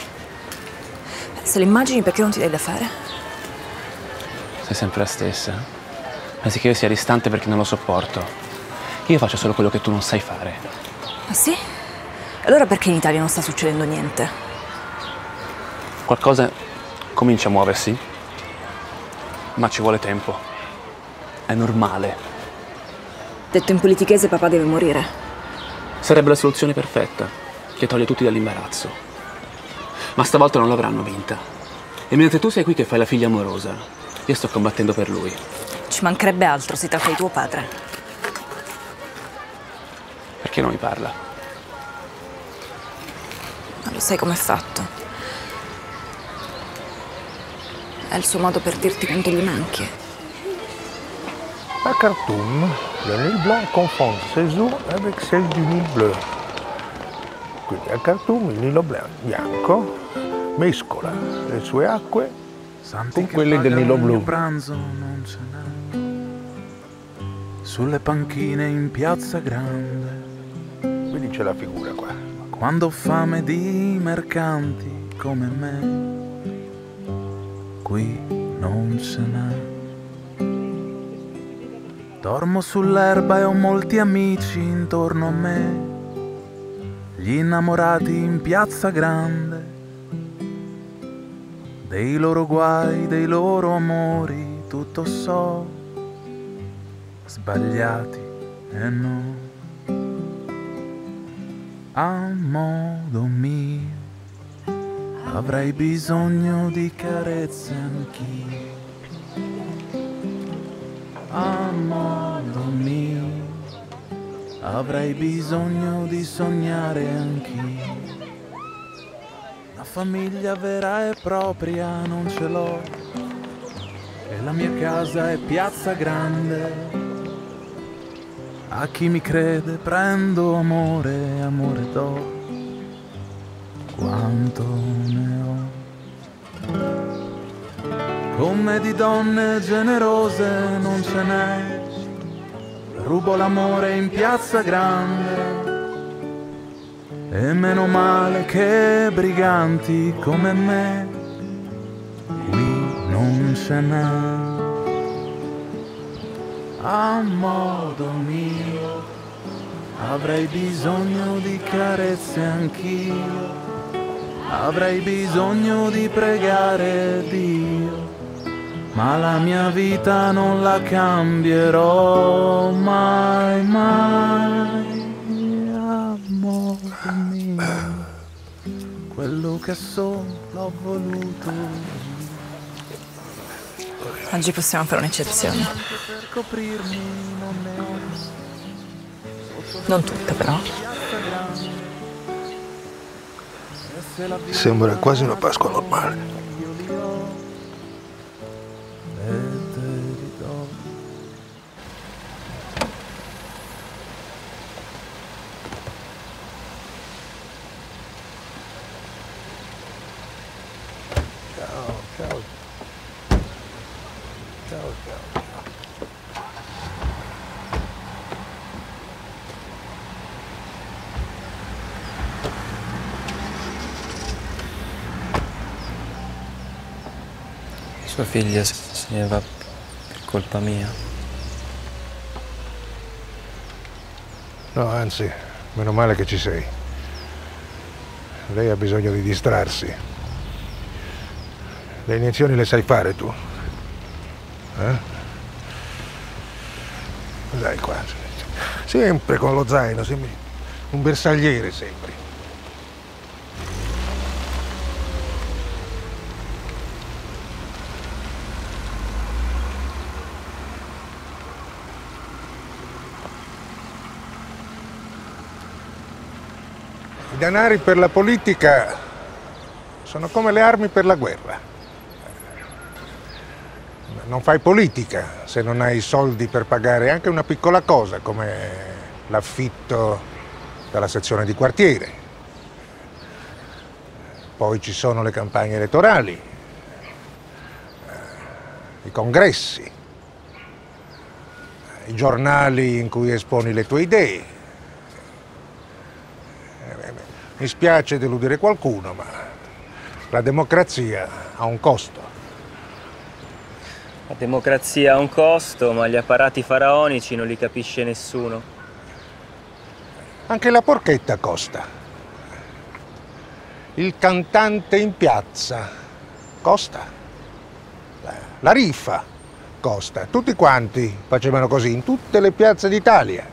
Se l'immagini, perché non ti dai da fare? Sei sempre la stessa. Pensi che io sia distante perché non lo sopporto. Io faccio solo quello che tu non sai fare. Ah sì? Allora perché in Italia non sta succedendo niente? Qualcosa comincia a muoversi, ma ci vuole tempo. È normale. Detto in politichese, papà deve morire. Sarebbe la soluzione perfetta, che toglie tutti dall'imbarazzo. Ma stavolta non l'avranno vinta. E mentre tu sei qui che fai la figlia amorosa, io sto combattendo per lui. Ci mancherebbe altro, si tratta di tuo padre. Perché non mi parla? Ma lo sai com'è fatto? È il suo modo per dirti quanto gli manchi. A Khartoum, le Nil Blanc confond ses eaux avec celle du Nil Bleu. Quindi a Khartoum il Nilo bianco mescola le sue acque con quelle del Nilo blu. Pranzo non ce n'è. Sulle panchine in piazza grande. Quindi c'è la figura qua. Quando ho fame di mercanti come me, qui non ce n'è. Dormo sull'erba e ho molti amici intorno a me, gli innamorati in piazza grande, dei loro guai, dei loro amori, tutto so. sbagliati e no, a modo mio avrei bisogno di carezze anch'io, a modo mio avrei bisogno di sognare anch'io. Una famiglia vera e propria non ce l'ho, e la mia casa è piazza grande. A chi mi crede prendo amore, amore do, quanto ne ho. Come di donne generose non ce n'è, rubo l'amore in piazza grande. E meno male che briganti come me qui non ce n'è. A modo mio avrei bisogno di carezze anch'io, avrei bisogno di pregare Dio, ma la mia vita non la cambierò mai, mai. A modo mio, quello che sono l'ho voluto. Oggi possiamo fare un'eccezione. Non tutta, però. Sembra quasi una Pasqua normale. Ciao, ciao. Ciao, ciao. Sua figlia se ne va per colpa mia. No, anzi, meno male che ci sei. Lei ha bisogno di distrarsi. Le iniezioni le sai fare tu? Dai qua. Sempre con lo zaino, sembri un bersagliere, sembri. I denari per la politica sono come le armi per la guerra. Non fai politica se non hai soldi per pagare anche una piccola cosa come l'affitto della sezione di quartiere. Poi ci sono le campagne elettorali, i congressi, i giornali in cui esponi le tue idee. Mi spiace deludere qualcuno, ma la democrazia ha un costo. La democrazia ha un costo, ma gli apparati faraonici non li capisce nessuno. Anche la porchetta costa. Il cantante in piazza costa. La riffa costa. Tutti quanti facevano così in tutte le piazze d'Italia.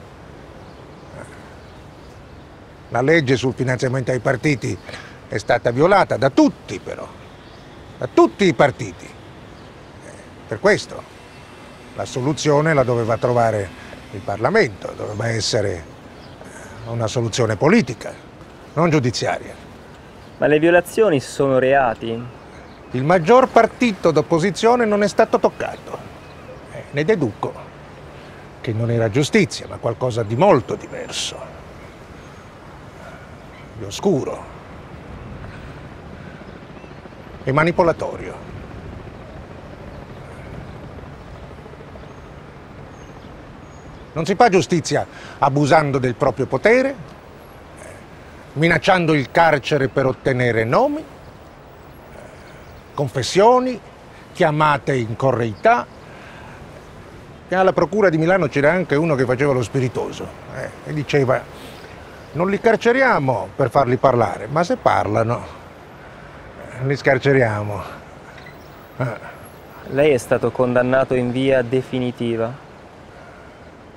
La legge sul finanziamento ai partiti è stata violata da tutti, però. Da tutti i partiti. Per questo la soluzione la doveva trovare il Parlamento, doveva essere una soluzione politica, non giudiziaria. Ma le violazioni sono reati? Il maggior partito d'opposizione non è stato toccato. Ne deduco che non era giustizia, ma qualcosa di molto diverso, di oscuro e manipolatorio. Non si fa giustizia abusando del proprio potere, minacciando il carcere per ottenere nomi, confessioni, chiamate in correità. E alla procura di Milano c'era anche uno che faceva lo spiritoso e diceva: non li carceriamo per farli parlare, ma se parlano li scarceriamo. Lei è stato condannato in via definitiva?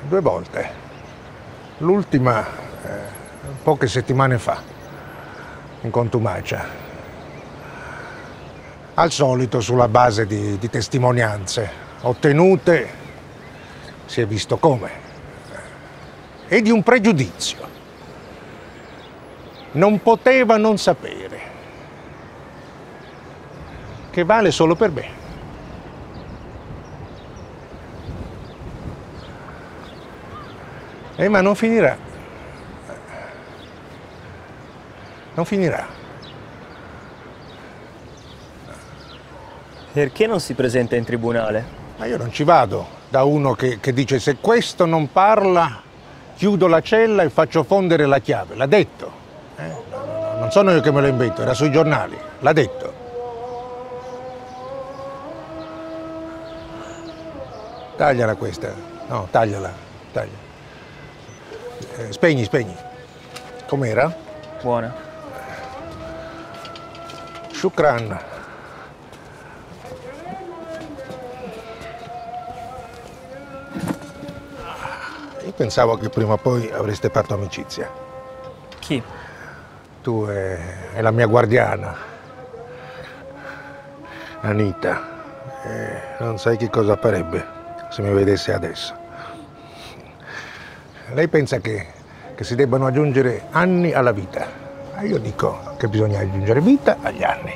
2 volte. L'ultima poche settimane fa, in contumacia. Al solito sulla base di testimonianze ottenute, si è visto come, e di un pregiudizio. Non poteva non sapere, che vale solo per me. Ma non finirà. Non finirà. Perché non si presenta in tribunale? Ma io non ci vado da uno che dice se questo non parla, chiudo la cella e faccio fondere la chiave. L'ha detto. Non sono io che me lo invento, era sui giornali. L'ha detto. Tagliala questa. No, tagliala. Taglia. Spegni. Com'era? Buona. Shukran. Io pensavo che prima o poi avreste fatto amicizia. Chi? Tu è la mia guardiana, Anita. Non sai che cosa farebbe se mi vedesse adesso. Lei pensa che si debbano aggiungere anni alla vita. Ma io dico che bisogna aggiungere vita agli anni.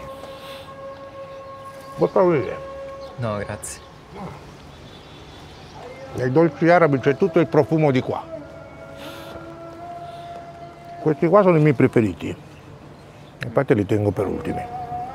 Vuoi provare? No, grazie. Nei dolci arabi c'è tutto il profumo di qua. Questi qua sono i miei preferiti. Infatti li tengo per ultimi.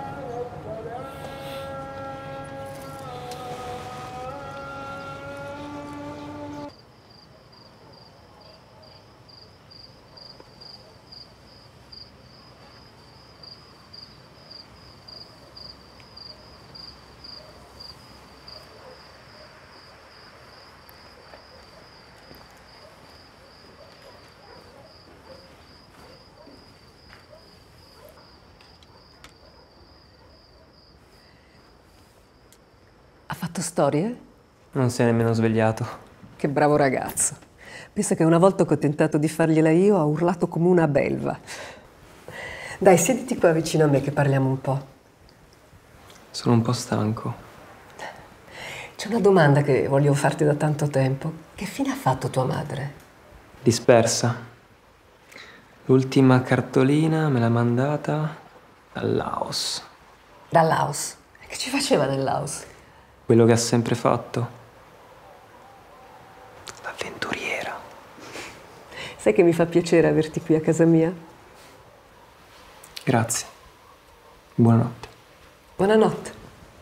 Ha fatto storie? Non si è nemmeno svegliato. Che bravo ragazzo. Pensa che una volta che ho tentato di fargliela io, ha urlato come una belva. Dai, siediti qua vicino a me che parliamo un po'. Sono un po' stanco. C'è una domanda che voglio farti da tanto tempo. Che fine ha fatto tua madre? Dispersa. L'ultima cartolina me l'ha mandata dal Laos. Dal Laos? E che ci faceva nel Laos? Quello che ha sempre fatto. L'avventuriera. Sai che mi fa piacere averti qui a casa mia? Grazie. Buonanotte. Buonanotte.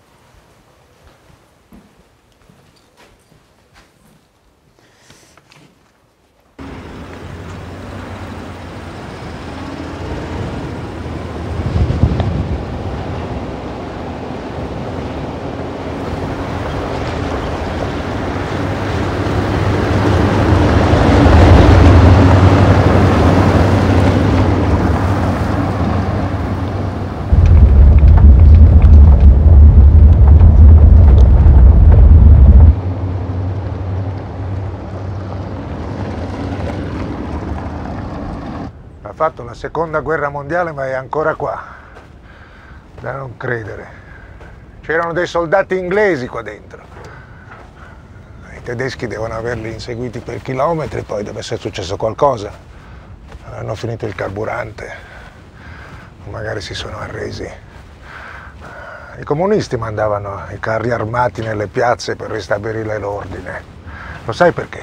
Ha fatto la seconda guerra mondiale ma è ancora qua. Da non credere. C'erano dei soldati inglesi qua dentro. I tedeschi devono averli inseguiti per chilometri, poi deve essere successo qualcosa. Hanno finito il carburante. Magari si sono arresi. I comunisti mandavano i carri armati nelle piazze per ristabilire l'ordine. Lo sai perché?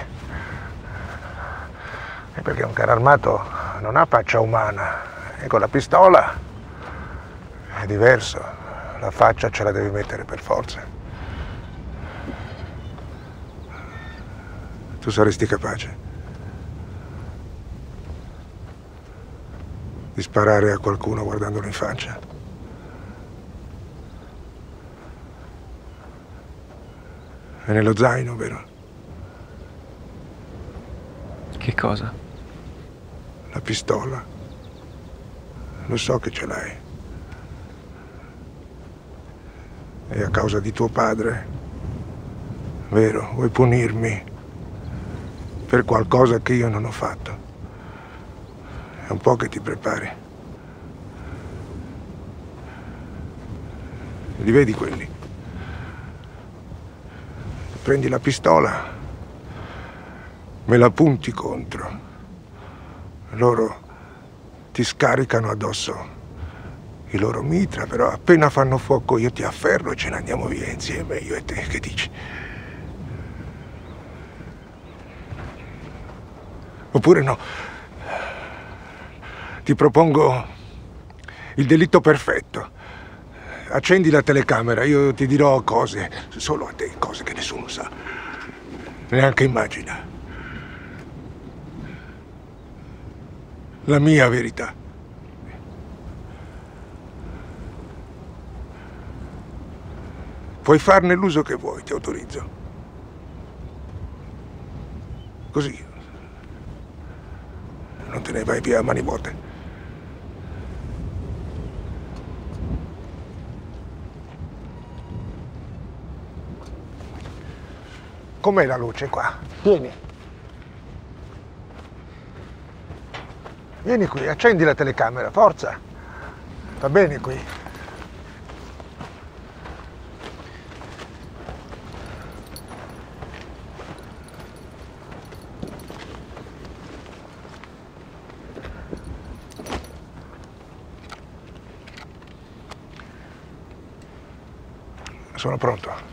È perché un carro armato non ha faccia umana e con la pistola è diverso, la faccia ce la devi mettere per forza. Tu saresti capace di sparare a qualcuno guardandolo in faccia? È nello zaino, vero? Che cosa? La pistola. Lo so che ce l'hai. È a causa di tuo padre. Vero, vuoi punirmi? per qualcosa che io non ho fatto. È un po' che ti prepari. Li vedi quelli? Prendi la pistola, me la punti contro. Loro ti scaricano addosso i loro mitra, però appena fanno fuoco io ti afferro e ce ne andiamo via insieme, io e te, che dici? Oppure no, ti propongo il delitto perfetto. Accendi la telecamera, io ti dirò cose, solo a te, cose che nessuno sa, neanche immagina. La mia verità. Puoi farne l'uso che vuoi, ti autorizzo. Così. Non te ne vai via a mani vuote. Com'è la luce qua? Vieni. Vieni qui, accendi la telecamera, forza. Va bene qui. Sono pronto.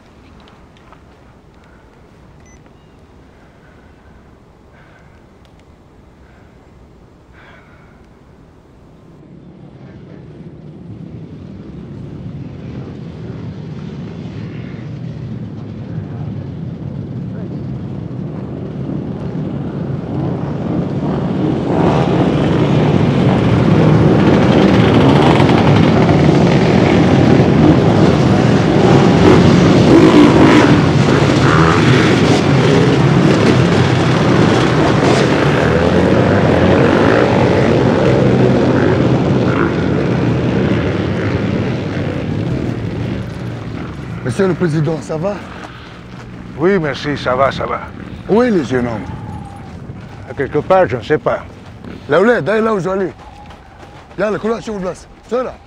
Monsieur le Président, ça va? Oui, merci, ça va, ça va. Où est le jeune homme? Quelque part, je ne sais pas. Là où il est, d'ailleurs là où je dois aller. Yalla, couleur sur place. C'est là.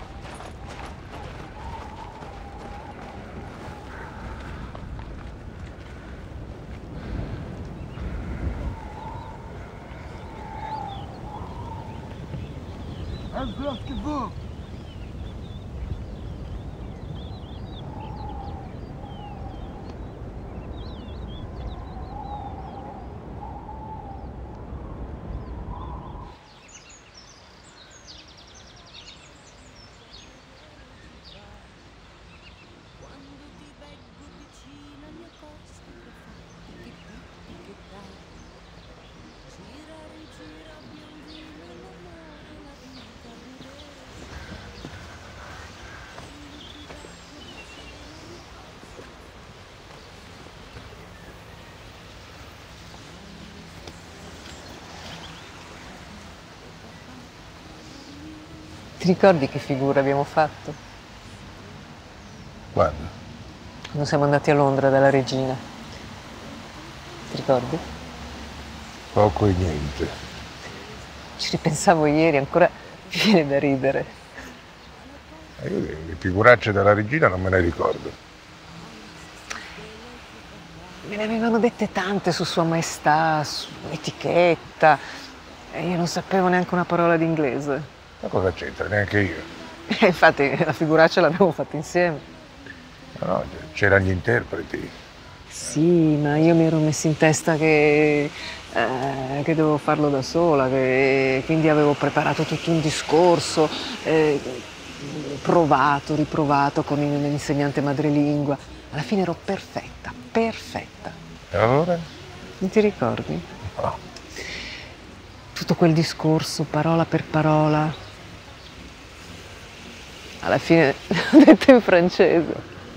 Ti ricordi che figura abbiamo fatto? Guarda. Quando siamo andati a Londra dalla regina. Ti ricordi? Poco e niente. Ci ripensavo ieri, ancora mi viene da ridere. Io le figuracce della regina non me ne ricordo. Me ne avevano dette tante su Sua Maestà, sull'etichetta. E io non sapevo neanche una parola d'inglese. Ma cosa c'entra? Neanche io. Infatti la figuraccia l'abbiamo fatta insieme. No, c'erano gli interpreti. Sì, ma io mi ero messa in testa che dovevo farlo da sola, che quindi avevo preparato tutto un discorso, provato, riprovato con l'insegnante madrelingua. Alla fine ero perfetta, perfetta. E allora? Non ti ricordi? No. Tutto quel discorso, parola per parola. Alla fine l'ho detto in francese.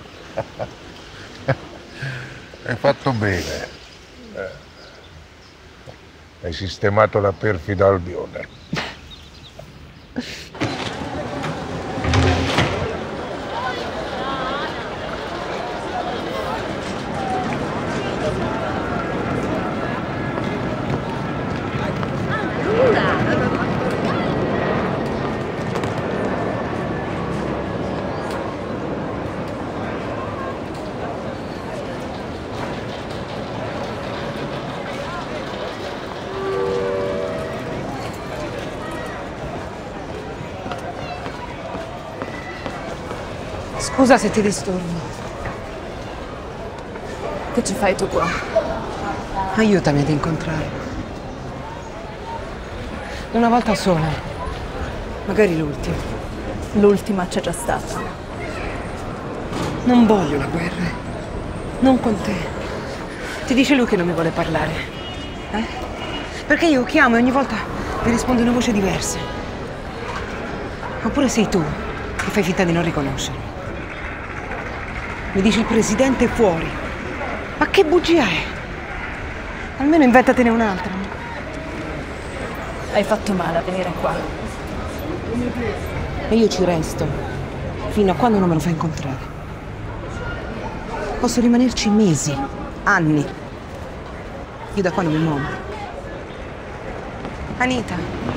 Hai fatto bene. Hai sistemato la perfida Albione. Scusa se ti disturbo. Che ci fai tu qua? Aiutami ad incontrarlo. Una volta sola. Magari l'ultima. L'ultima c'è già stata. Non voglio la guerra. Non con te. Ti dice lui che non mi vuole parlare. Perché io chiamo e ogni volta mi risponde una voce diversa. Oppure sei tu che fai finta di non riconoscermi. Mi dice il presidente è fuori. Ma che bugia è? Almeno inventatene un'altra. Hai fatto male a venire qua. E io ci resto fino a quando non me lo fai incontrare. Posso rimanerci mesi, anni. Io da qua non mi muovo. Anita.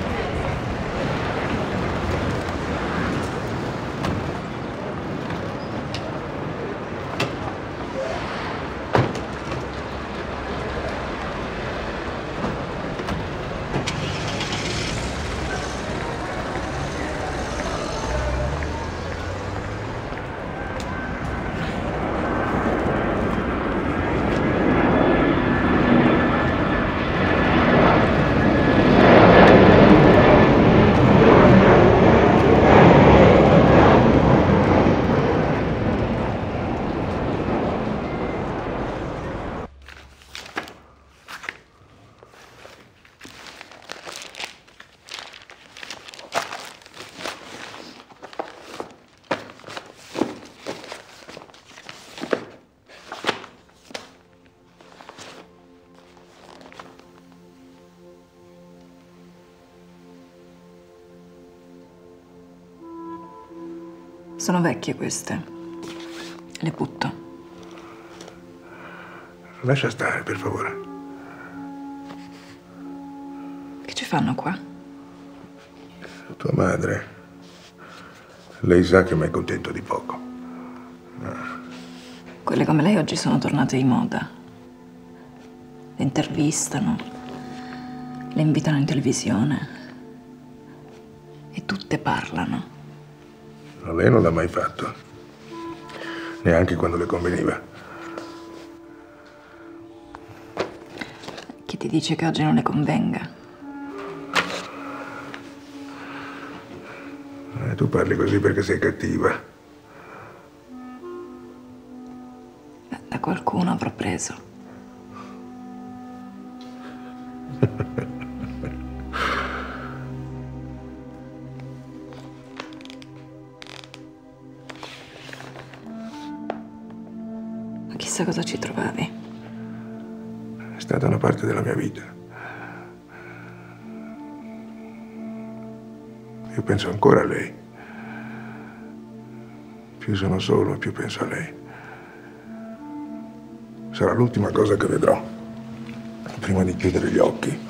Sono vecchie queste. Le butto. Lascia stare, per favore. Che ci fanno qua? Tua madre. Lei sa che mi è contento di poco. Quelle come lei oggi sono tornate di moda. Le intervistano, le invitano in televisione e tutte parlano. No, lei non l'ha mai fatto. Neanche quando le conveniva. Chi ti dice che oggi non le convenga? Tu parli così perché sei cattiva. Da qualcuno avrò preso. Ma chissà cosa ci trovavi. È stata una parte della mia vita. Io penso ancora a lei. Più sono solo, più penso a lei. Sarà l'ultima cosa che vedrò, prima di chiudere gli occhi.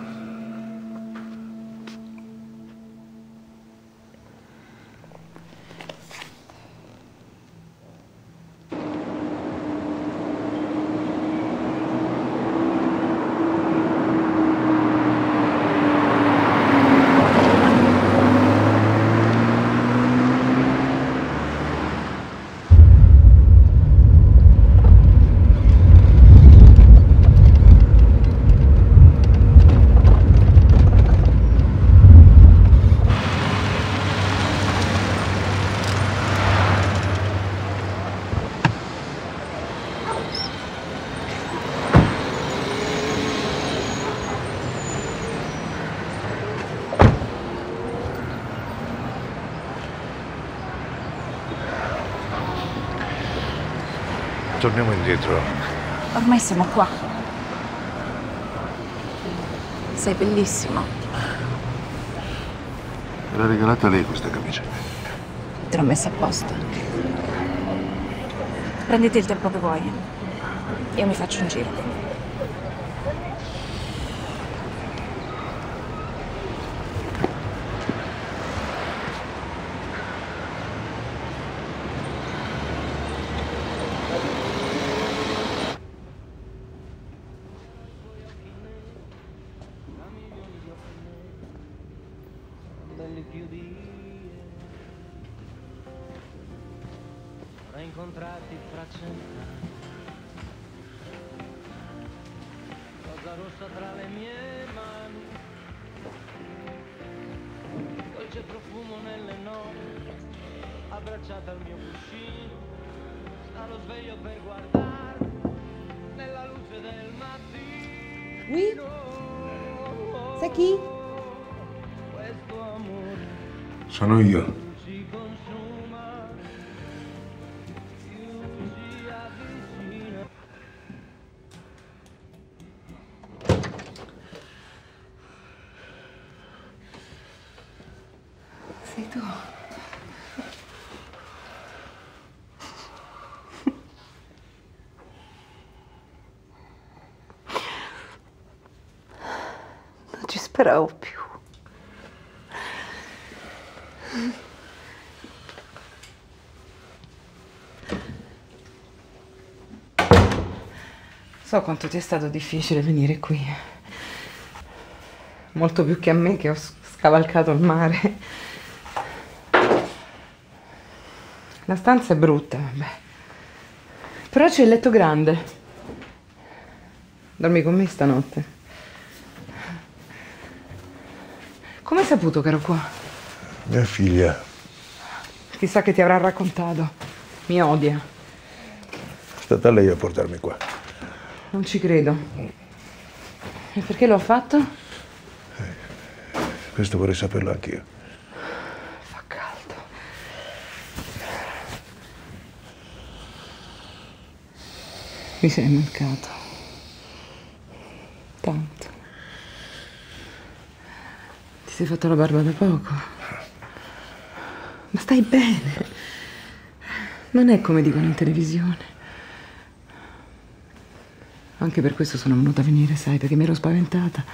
Torniamo indietro. Ormai siamo qua. Sei bellissimo. Me l'ha regalata lei questa camicia. Te l'ho messa apposta. Prenditi il tempo che vuoi. Io mi faccio un giro. incontrarti fra 100 anni. Rosa rossa tra le mie mani, dolce profumo nelle notti, abbracciata al mio cuscino, starò sveglio per guardarti nella luce del mattino. Oui? C'est qui? Questo amore Sono io. ci consuma, più ci avvicina. Sei tu? Non ci speravo più. So quanto ti è stato difficile venire qui. Molto più che a me che ho scavalcato il mare. La stanza è brutta, vabbè. Però c'è il letto grande. Dormi con me stanotte. Come hai saputo che ero qua? Mia figlia. Chissà che ti avrà raccontato. Mi odia. È stata lei a portarmi qua. Non ci credo. E perché l'ho fatto? Questo vorrei saperlo anch'io. Fa caldo. Mi sei mancato. Tanto. Ti sei fatto la barba da poco. Ma stai bene. Non è come dicono in televisione. Anche per questo sono venuta a venire, sai, perché mi ero spaventata.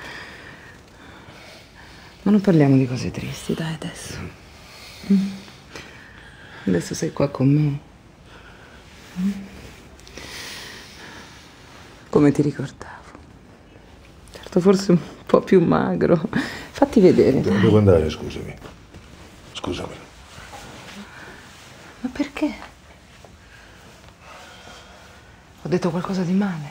Ma non parliamo di cose tristi, dai, adesso. Adesso sei qua con me. Come ti ricordavo. Certo, forse un po' più magro. Fatti vedere. Devo andare, scusami. Scusami. Ma perché? Ho detto qualcosa di male?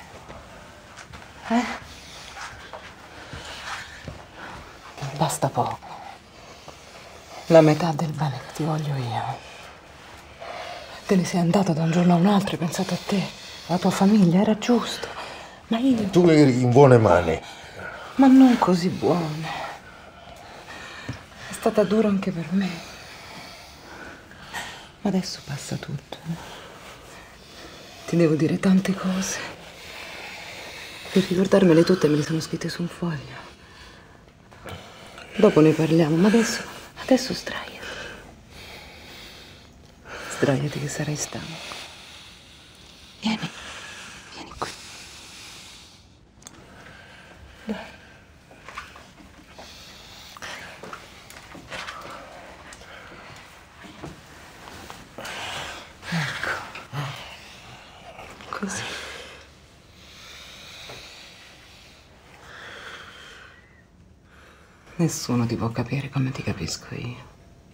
Basta poco. La metà del bene che ti voglio io. Te ne sei andato da un giorno a un altro, hai pensato a te, alla tua famiglia, era giusto. Ma io... Tu eri in buone mani. Ma non così buone. È stata dura anche per me. Ma adesso passa tutto. Ti devo dire tante cose. Per ricordarmele tutte me le sono scritte su un foglio. Dopo ne parliamo, ma adesso sdraiati. Sdraiati che sarai stanco. Vieni qui. Dai. Ecco. Così. Nessuno ti può capire come ti capisco io.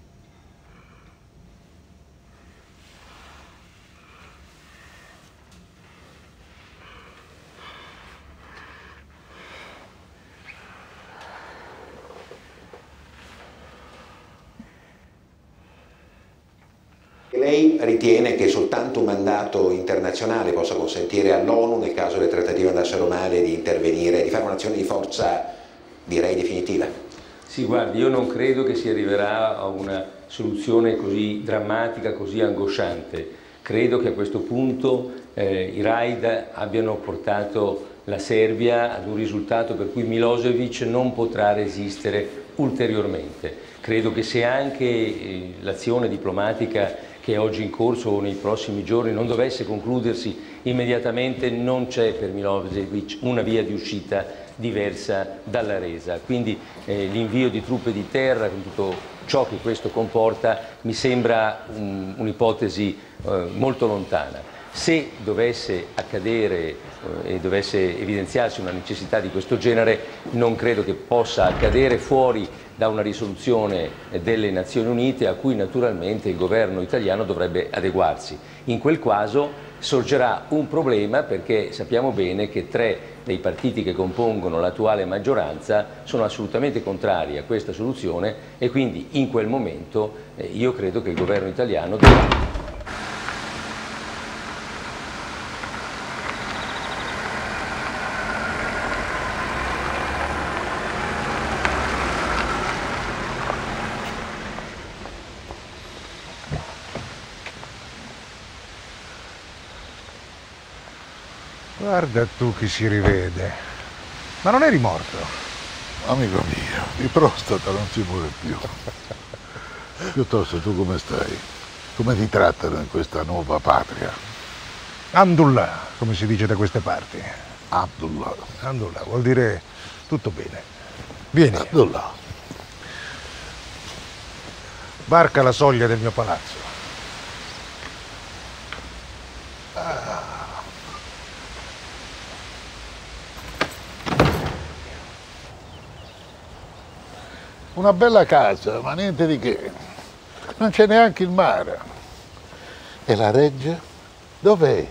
Lei ritiene che soltanto un mandato internazionale possa consentire all'ONU, nel caso le trattative andassero male, di intervenire, di fare un'azione di forza, direi, definitiva? Sì, guardi, io non credo che si arriverà a una soluzione così drammatica, così angosciante. Credo che a questo punto i raid abbiano portato la Serbia ad un risultato per cui Milosevic non potrà resistere ulteriormente. Credo che se anche l'azione diplomatica che è oggi in corso o nei prossimi giorni non dovesse concludersi immediatamente, non c'è per Milosevic una via di uscita diversa dalla resa. Quindi l'invio di truppe di terra, con tutto ciò che questo comporta, mi sembra un'ipotesi molto lontana. Se dovesse accadere e dovesse evidenziarsi una necessità di questo genere, non credo che possa accadere fuori da una risoluzione delle Nazioni Unite a cui naturalmente il governo italiano dovrebbe adeguarsi. In quel caso sorgerà un problema, perché sappiamo bene che 3 dei partiti che compongono l'attuale maggioranza sono assolutamente contrari a questa soluzione e quindi in quel momento io credo che il governo italiano debba... Guarda tu chi si rivede. Ma non eri morto? Amico mio, di prostata non si muore più. Piuttosto tu come stai? Come ti trattano in questa nuova patria? Alhamdulillah, come si dice da queste parti. Abdullah. Alhamdulillah, vuol dire tutto bene. Vieni. Abdullah. Varca la soglia del mio palazzo. Una bella casa, ma niente di che. Non c'è neanche il mare. E la reggia? Dov'è?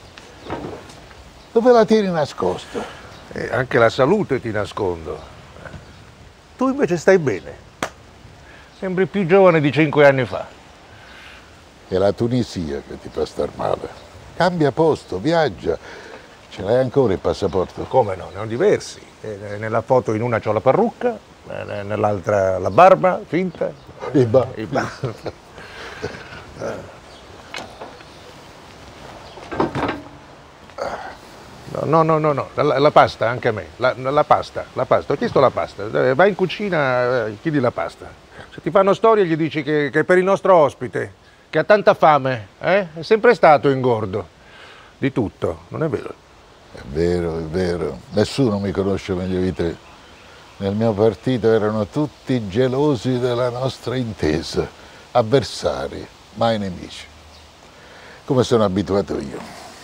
Dove la tieni nascosta? Anche la salute ti nascondo. Tu invece stai bene. Sembri più giovane di 5 anni fa. È la Tunisia che ti fa star male. Cambia posto, viaggia. Ce l'hai ancora il passaporto? Come no? Ne ho diversi. Nella foto in una c'ho la parrucca, nell'altra la barba finta. No, la pasta anche a me, la pasta. Ho chiesto la pasta, vai in cucina, chiedi la pasta. Se ti fanno storie gli dici che è per il nostro ospite, che ha tanta fame, è sempre stato ingordo, di tutto, non è vero? È vero, nessuno mi conosce meglio di te. Nel mio partito erano tutti gelosi della nostra intesa, avversari, mai nemici. Come sono abituato io.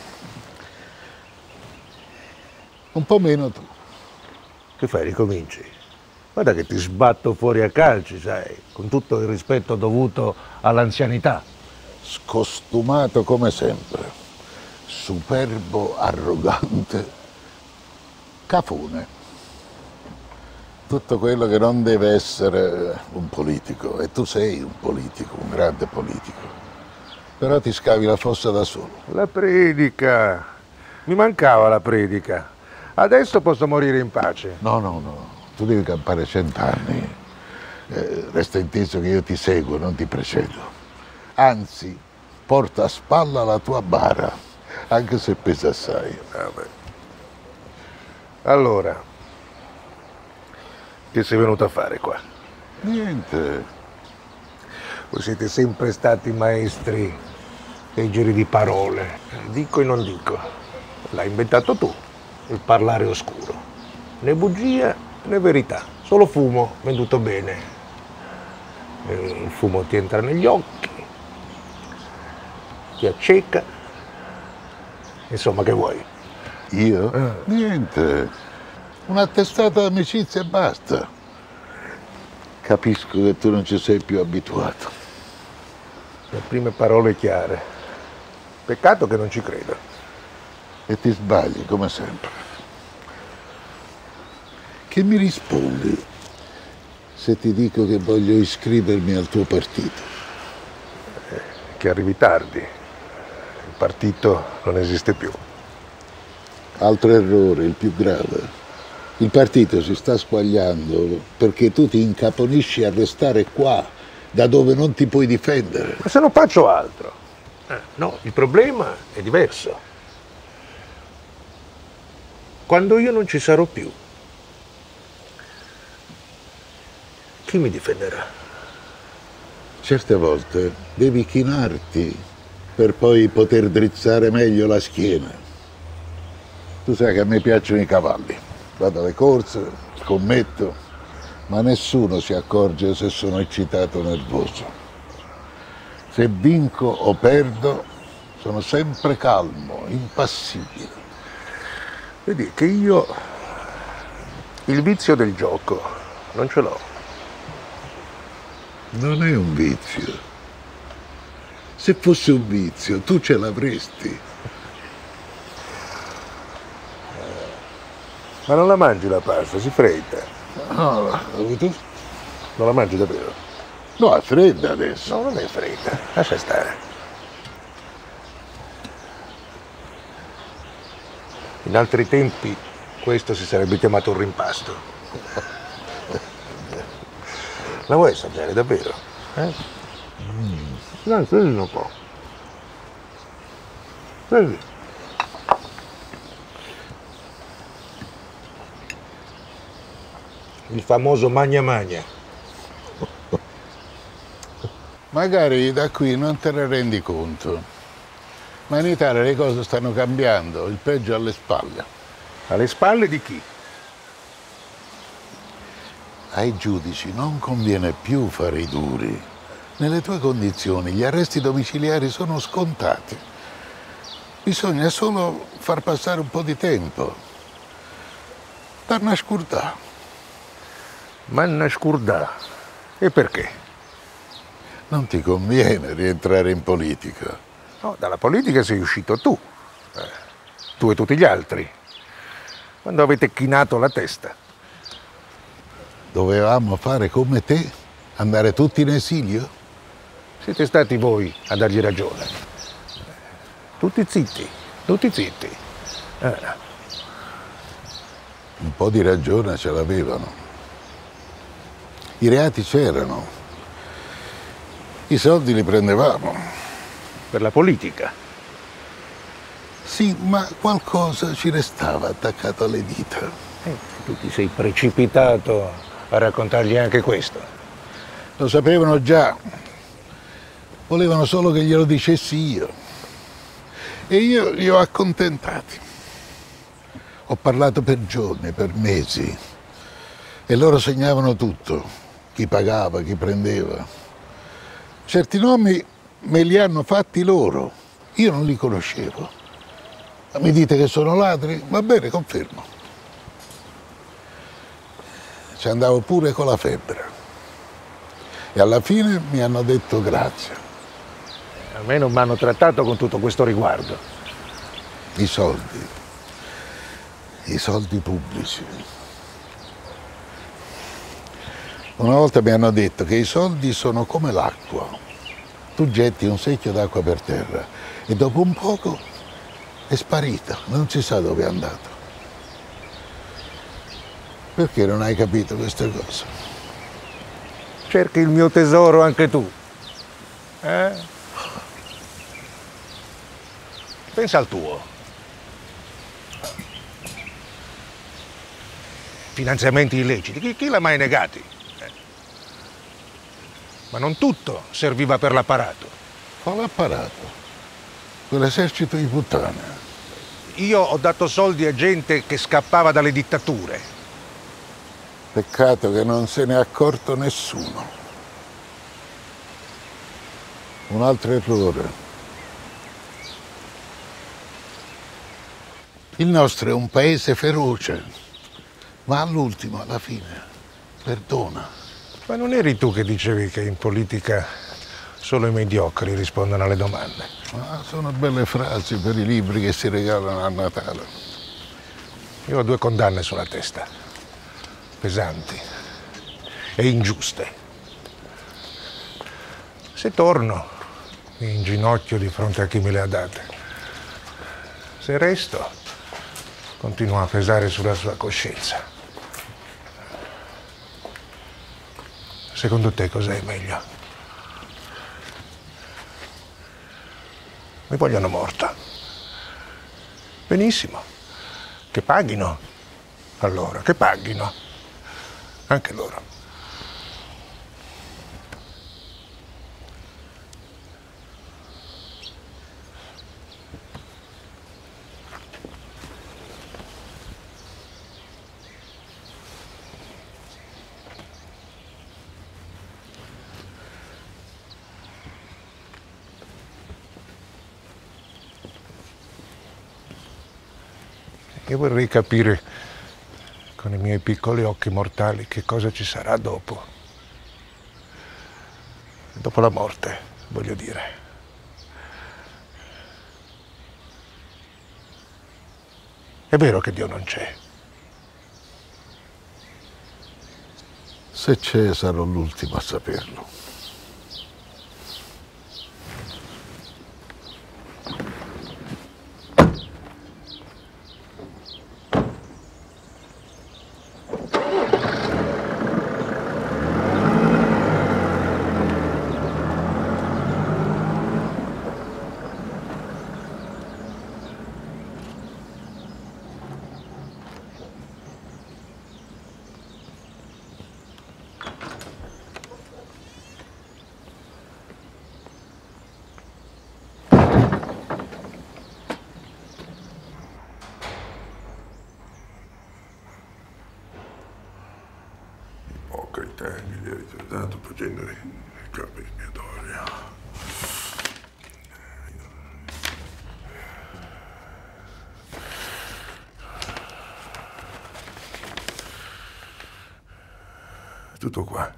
Un po' meno tu. Che fai, ricominci? Guarda che ti sbatto fuori a calci, sai, con tutto il rispetto dovuto all'anzianità. Scostumato come sempre, superbo, arrogante, cafone. Tutto quello che non deve essere un politico, e tu sei un politico, un grande politico. Però ti scavi la fossa da solo. La predica! Mi mancava la predica. Adesso posso morire in pace. No. Tu devi campare 100 anni. Resta inteso che io ti seguo, non ti precedo. Anzi, porta a spalla la tua bara, anche se pesa assai. Allora, che sei venuto a fare qua? Niente. Voi siete sempre stati maestri dei giri di parole. Dico e non dico. L'hai inventato tu, il parlare oscuro. Né bugia né verità, solo fumo venduto bene. Il fumo ti entra negli occhi, ti acceca. Insomma, che vuoi? Io? Niente. Una testata d'amicizia e basta. Capisco che tu non ci sei più abituato. Le prime parole chiare. Peccato che non ci credo. E ti sbagli, come sempre. Che mi rispondi se ti dico che voglio iscrivermi al tuo partito? Che arrivi tardi. Il partito non esiste più. Altro errore, il più grave. Il partito si sta squagliando perché tu ti incaponisci a restare qua, da dove non ti puoi difendere. Ma se non faccio altro. No, il problema è diverso. Quando io non ci sarò più, chi mi difenderà? Certe volte devi chinarti per poi poter drizzare meglio la schiena. Tu sai che a me piacciono i cavalli. Vado alle corse, scommetto, ma nessuno si accorge se sono eccitato o nervoso. Se vinco o perdo, sono sempre calmo, impassibile. Vedi che io il vizio del gioco non ce l'ho. Non è un vizio. Se fosse un vizio, tu ce l'avresti. Ma non la mangi la pasta, si fredda. No, tu? Non la mangi davvero? No, è fredda adesso. No, non è fredda, lascia stare. In altri tempi questo si sarebbe chiamato un rimpasto. La vuoi assaggiare davvero? Dai, prendi un po'. Prendi. Il famoso magna magna. Magari da qui non te ne rendi conto, ma in Italia le cose stanno cambiando, il peggio è alle spalle. Alle spalle di chi? Ai giudici non conviene più fare i duri. Nelle tue condizioni gli arresti domiciliari sono scontati. Bisogna solo far passare un po' di tempo. Per una scurdà. Ma una scurdà? E perché? Non ti conviene rientrare in politica. No, dalla politica sei uscito tu. Tu e tutti gli altri. Quando avete chinato la testa. Dovevamo fare come te? Andare tutti in esilio? Siete stati voi a dargli ragione. Tutti zitti, tutti zitti. Un po' di ragione ce l'avevano. I reati c'erano. I soldi li prendevamo. Per la politica? Sì, ma qualcosa ci restava attaccato alle dita. Tu ti sei precipitato a raccontargli anche questo. Lo sapevano già. Volevano solo che glielo dicessi io. E io li ho accontentati. Ho parlato per giorni, per mesi. E loro segnavano tutto. Chi pagava, chi prendeva. Certi nomi me li hanno fatti loro. Io non li conoscevo. Ma mi dite che sono ladri? Va bene, confermo. Ci andavo pure con la febbre. E alla fine mi hanno detto grazie. A me non mi hanno trattato con tutto questo riguardo. I soldi pubblici. Una volta mi hanno detto che i soldi sono come l'acqua. Tu getti un secchio d'acqua per terra e dopo un poco è sparito, non si sa dove è andato. Perché non hai capito queste cose? Cerchi il mio tesoro anche tu. Pensa al tuo. Finanziamenti illeciti, chi l'ha mai negati? Ma non tutto serviva per l'apparato. Quale apparato? Quell'esercito di puttane. Io ho dato soldi a gente che scappava dalle dittature. Peccato che non se ne è accorto nessuno. Un altro errore. Il nostro è un paese feroce, ma all'ultimo, alla fine, perdona. Ma non eri tu che dicevi che in politica solo i mediocri rispondono alle domande? Ah, sono belle frasi per i libri che si regalano a Natale. Io ho 2 condanne sulla testa, pesanti e ingiuste. Se torno, mi inginocchio di fronte a chi me le ha date. Se resto, continua a pesare sulla sua coscienza. Secondo te cos'è meglio? Mi vogliono morta. Benissimo. Che paghino. Allora, che paghino. Anche loro. Io vorrei capire con i miei piccoli occhi mortali che cosa ci sarà dopo. Dopo la morte, voglio dire. È vero che Dio non c'è. Se c'è, sarò l'ultimo a saperlo. Gli hai ricordato facendo i capi espiatori. Tutto qua.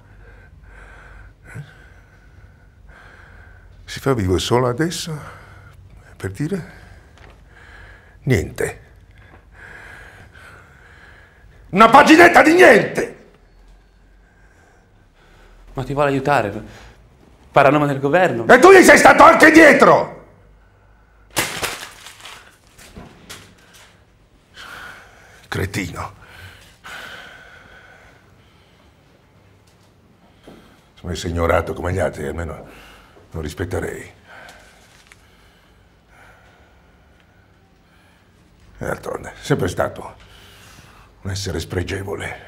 Si fa vivo solo adesso per dire niente. Una paginetta di niente! Ma ti vuole aiutare? Parla a nome del governo. E tu gli sei stato anche dietro! Cretino. Se mi sei ignorato come gli altri, almeno lo rispetterei. E d'altronde, sempre stato un essere spregevole.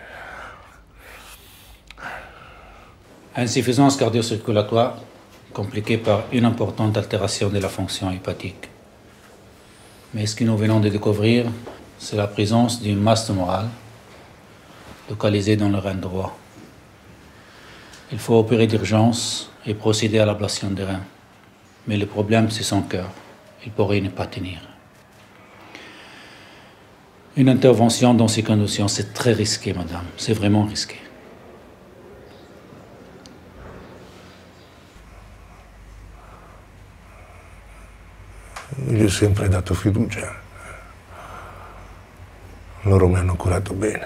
Insuffisance cardio-circulatoire compliquée par une importante altération de la fonction hépatique. Mais ce que nous venons de découvrir, c'est la présence d'une masse tumorale localisée dans le rein droit. Il faut opérer d'urgence et procéder à l'ablation des reins. Mais le problème, c'est son cœur. Il pourrait ne pas tenir. Une intervention dans ces conditions, c'est très risqué, madame. C'est vraiment risqué. Gli ho sempre dato fiducia. Loro mi hanno curato bene.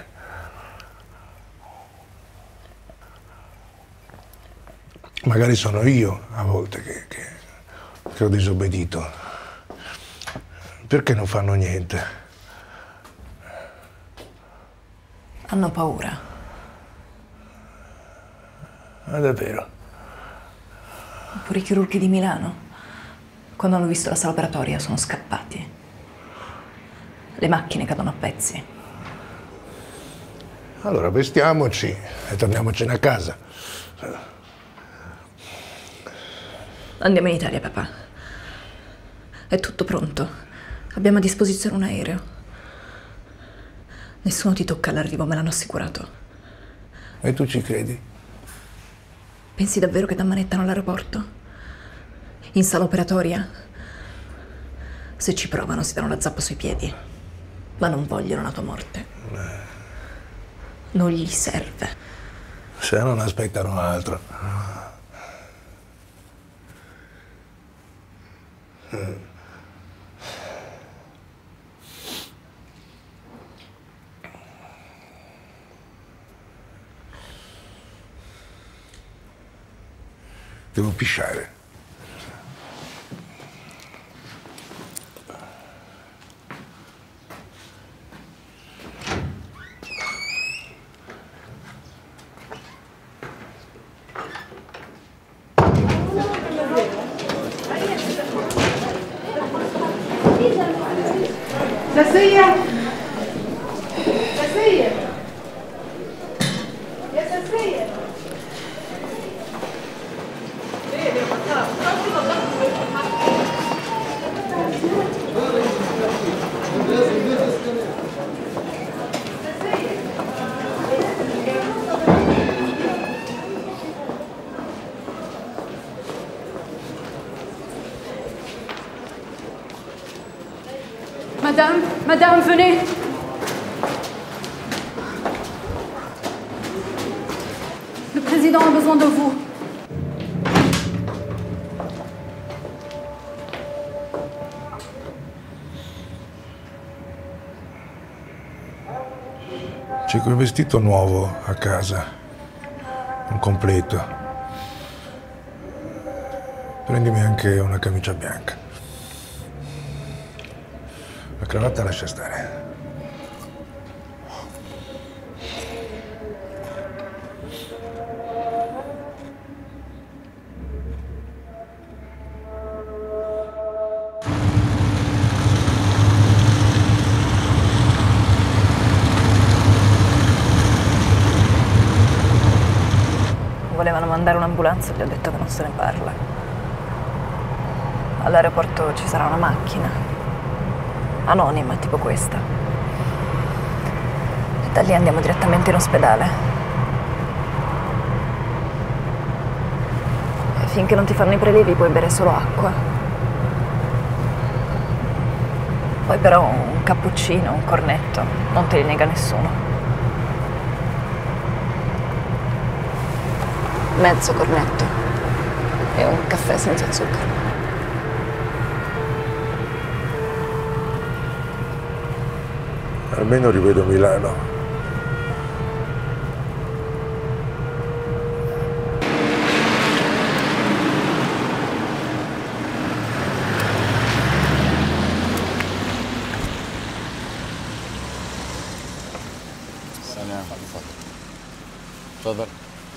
Magari sono io a volte che ho disobbedito. Perché non fanno niente? Hanno paura. Ah, davvero? Pure i chirurghi di Milano. Quando hanno visto la sala operatoria sono scappati. Le macchine cadono a pezzi. Allora vestiamoci e torniamocene a casa. Andiamo in Italia, papà. È tutto pronto. Abbiamo a disposizione un aereo. Nessuno ti tocca all'arrivo, me l'hanno assicurato. E tu ci credi? Pensi davvero che ti ammanettano all'aeroporto? In sala operatoria? Se ci provano si danno la zappa sui piedi. Ma non vogliono la tua morte. Non gli serve. Se non aspettano altro. Devo pisciare. ساسية ساسية يا ساسية Madame, venez. besoin de vous. C'è quel vestito nuovo a casa, un completo. Prendimi anche una camicia bianca. La cravatta lascia stare. Volevano mandare un'ambulanza e gli ho detto che non se ne parla. All'aeroporto ci sarà una macchina, anonima, tipo questa. E da lì andiamo direttamente in ospedale. E finché non ti fanno i prelievi puoi bere solo acqua. Poi però un cappuccino, un cornetto, non te li nega nessuno. Mezzo cornetto e un caffè senza zucchero. Almeno rivedo Milano. تفضل.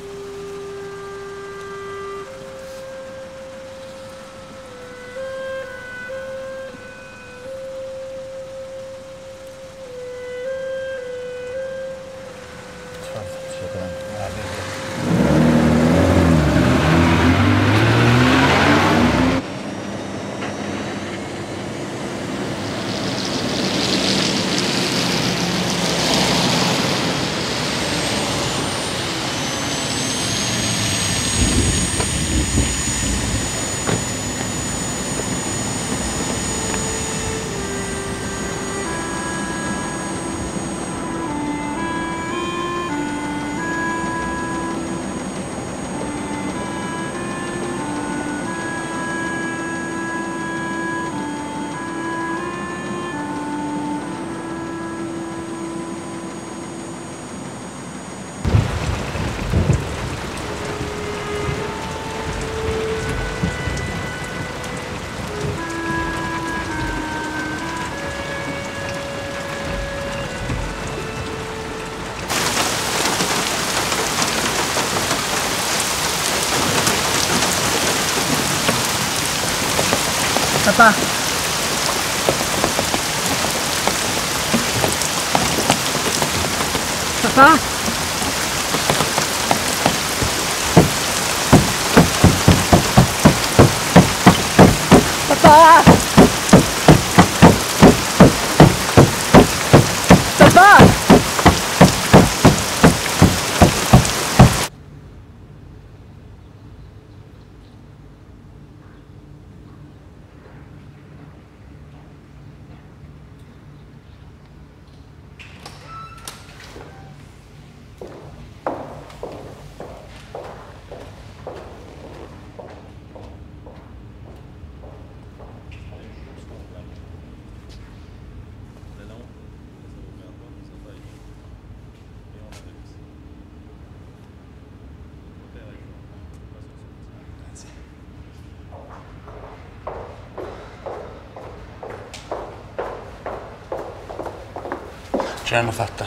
Papà. Papà. Papà. Papà. Ce l'hanno fatta.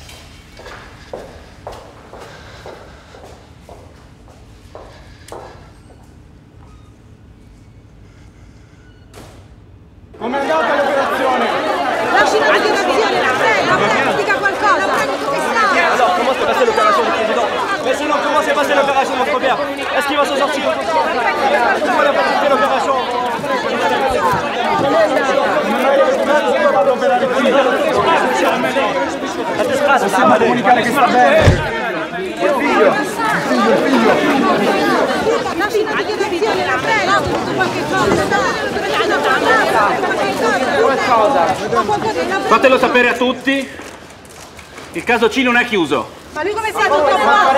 Com'è andata l'operazione? Lasci la motivazione, prego, dica qualcosa. Alors, comment s'est passée l'opération du président? Mais sinon, comment s'est passée l'opération, mon frère? Est-ce qu'il va s'en sortir? Pourquoi il n'a pas quitté l'opération? Possiamo comunicare che sta bene. Il figlio. Lasci la motivazione, prego, qualche cosa. Fatelo sapere a tutti Il caso C non è chiuso. Ma lui come sta tutto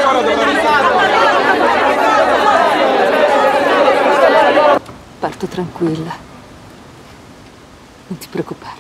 Parto tranquilla. Non ti preoccupare.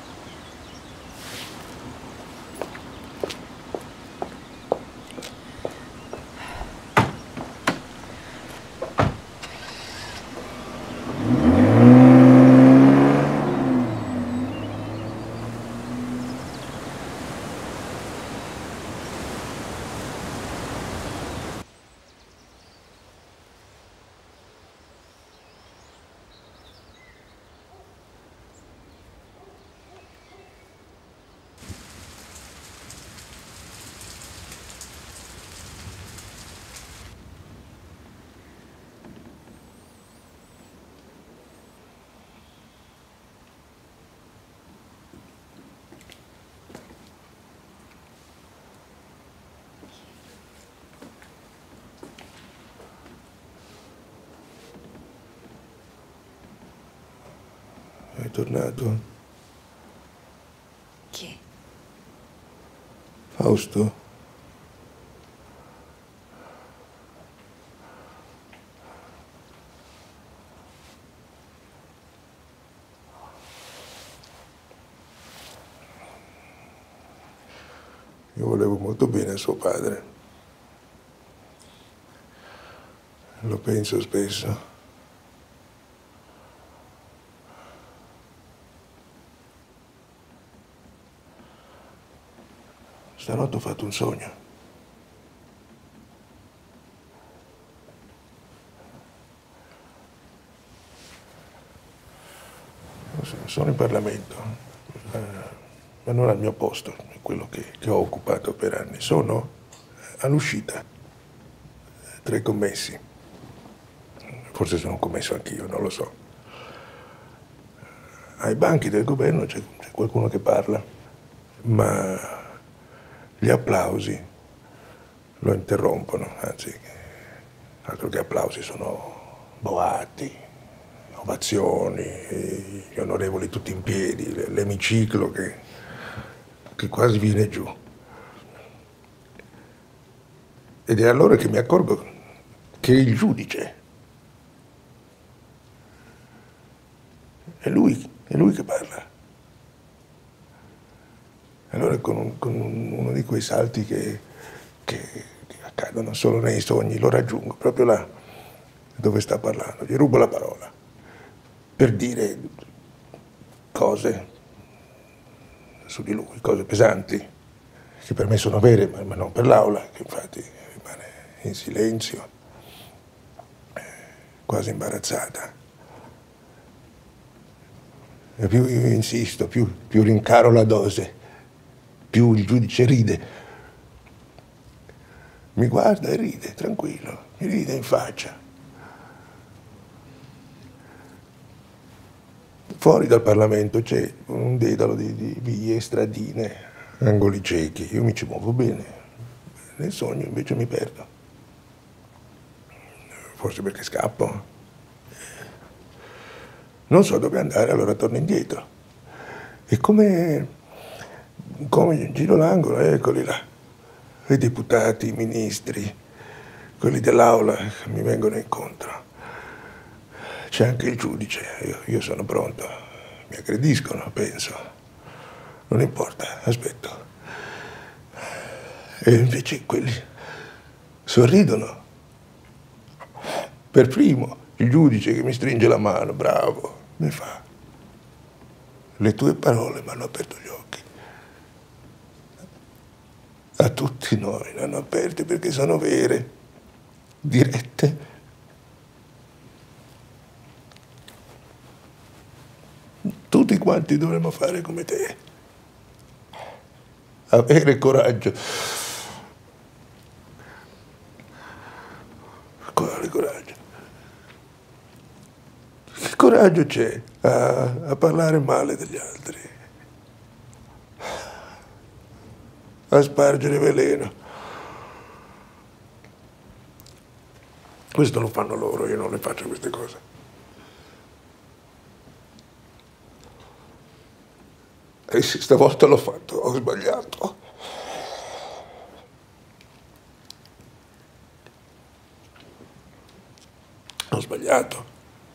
È tornato? Chi? Fausto? Io volevo molto bene a suo padre. Lo penso spesso. Stanotte ho fatto un sogno. Sono in Parlamento, ma non al mio posto, quello che ho occupato per anni. Sono all'uscita tra i commessi. Forse sono un commesso anch'io, non lo so. Ai banchi del governo c'è qualcuno che parla, ma gli applausi lo interrompono, anzi, altro che applausi, sono boati, ovazioni, gli onorevoli tutti in piedi, l'emiciclo che quasi viene giù. Ed è allora che mi accorgo che il giudice è lui che parla. Allora con uno di quei salti che accadono solo nei sogni, lo raggiungo proprio là dove sta parlando, gli rubo la parola per dire cose su di lui, cose pesanti, che per me sono vere, ma non per l'aula, che infatti rimane in silenzio, quasi imbarazzata. E più io insisto, più rincaro la dose, più il giudice ride. Mi guarda e ride, tranquillo, mi ride in faccia. Fuori dal Parlamento c'è un dedalo di vie, stradine, angoli ciechi. Io mi ci muovo bene. Nel sogno invece mi perdo. Forse perché scappo. Non so dove andare, allora torno indietro. E come giro l'angolo, eccoli là. I deputati, i ministri, quelli dell'aula che mi vengono incontro. C'è anche il giudice, io sono pronto. Mi aggrediscono, penso. Non importa, aspetto. E invece quelli sorridono. Per primo, il giudice che mi stringe la mano, bravo, mi fa. Le tue parole mi hanno aperto gli occhi. A tutti noi li hanno aperti perché sono vere, dirette. Tutti quanti dovremmo fare come te. Avere coraggio. Quale coraggio? Che coraggio c'è a parlare male degli altri? A spargere veleno. Questo lo fanno loro, io non le faccio queste cose. E se stavolta l'ho fatto, ho sbagliato. Ho sbagliato.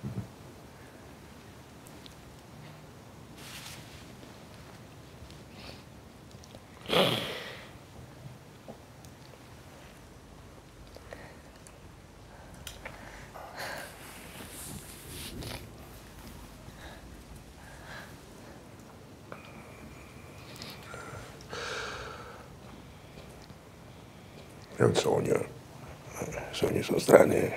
È un sogno. I sogni sono strani.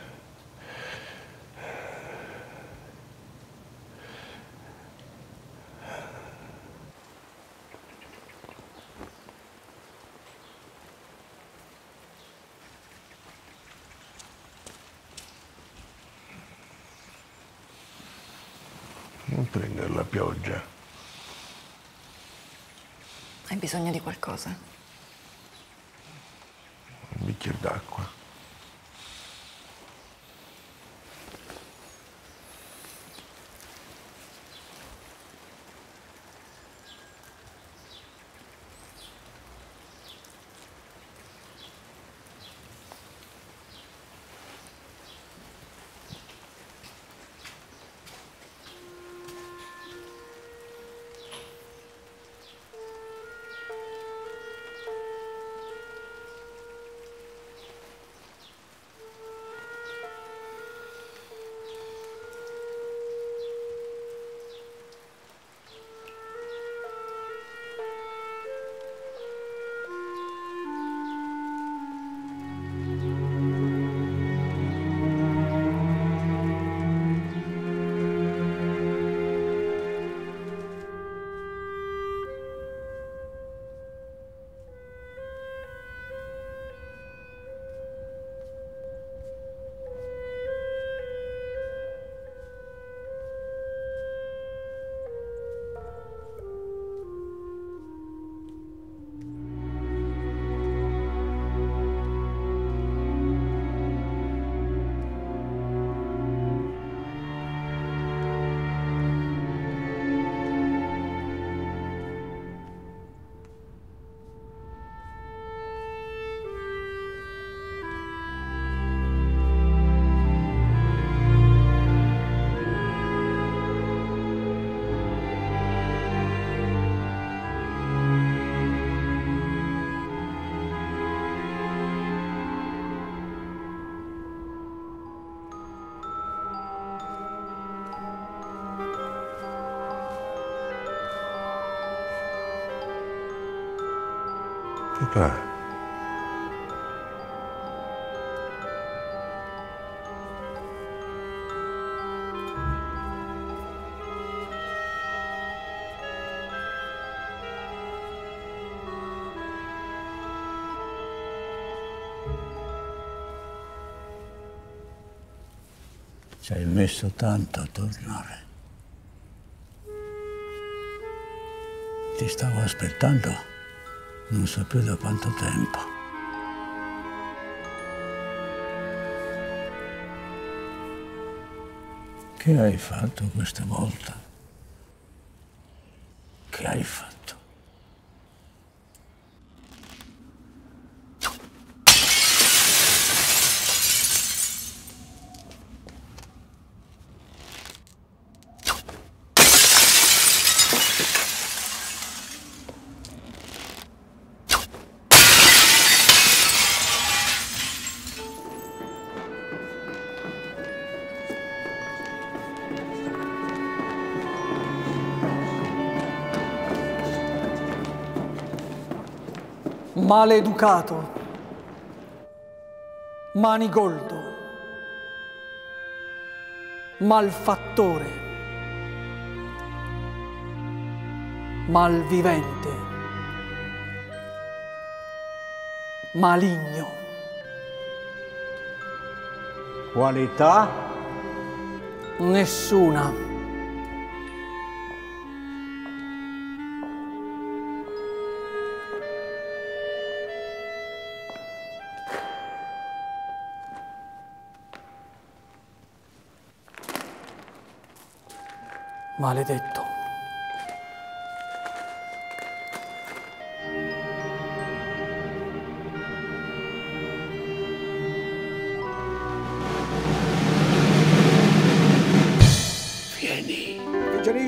Non prendere la pioggia. Hai bisogno di qualcosa? Un bicchiere d'acqua. Papà. Ci hai messo tanto a tornare. Ti stavo aspettando. Non so più da quanto tempo. Che hai fatto questa volta? Che hai fatto? Maleducato, manigoldo, malfattore, malvivente, maligno. Qualità? Nessuna. Maledetto.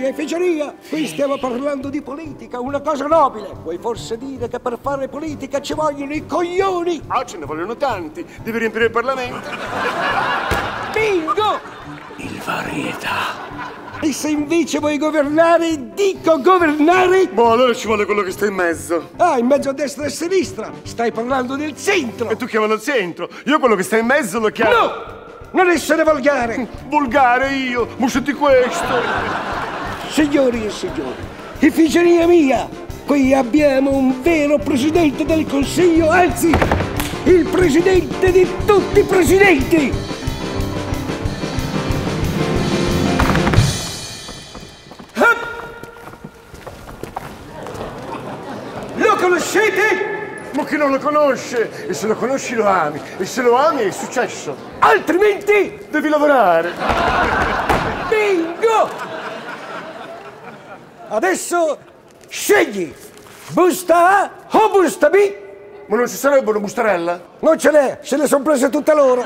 Che feggeria! Qui stiamo parlando di politica, una cosa nobile. Vuoi forse dire che per fare politica ci vogliono i coglioni? Ah, ce ne vogliono tanti. Devi riempire il Parlamento. Bingo! Il varietà. E se invece vuoi governare, dico governare? Boh, allora ci vuole quello che sta in mezzo. Ah, in mezzo a destra e a sinistra. Stai parlando del centro. E tu chiamalo al centro. Io quello che sta in mezzo lo chiamo... No! Non essere volgare. Volgare io? Muscetti questo. Signori e signori, effigeria mia, qui abbiamo un vero presidente del Consiglio, anzi, il presidente di tutti i presidenti. Lo conoscete? Ma chi non lo conosce? E se lo conosci lo ami. E se lo ami è successo. Altrimenti devi lavorare. Bingo! Adesso scegli busta A o busta B. Ma non ci sarebbe una bustarella? Non ce n'è, se le sono prese tutte loro.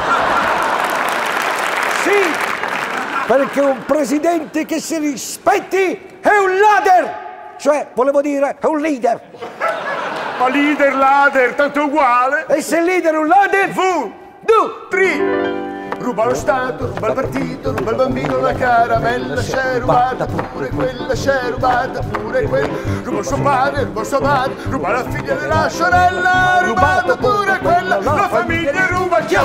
Sì, perché un presidente che si rispetti è un leader. Cioè, volevo dire, è un leader. Ma leader, ladder, tanto è uguale. E se il leader è un ladder? Fu, du, tri. Ruba lo Stato, ruba il partito, ruba il bambino la caramella, c'è rubata pure quella, c'è rubata pure quella. Ruba il suo padre, ruba il suo madre, ruba la figlia della sorella, rubata pure quella, la famiglia ruba ciao.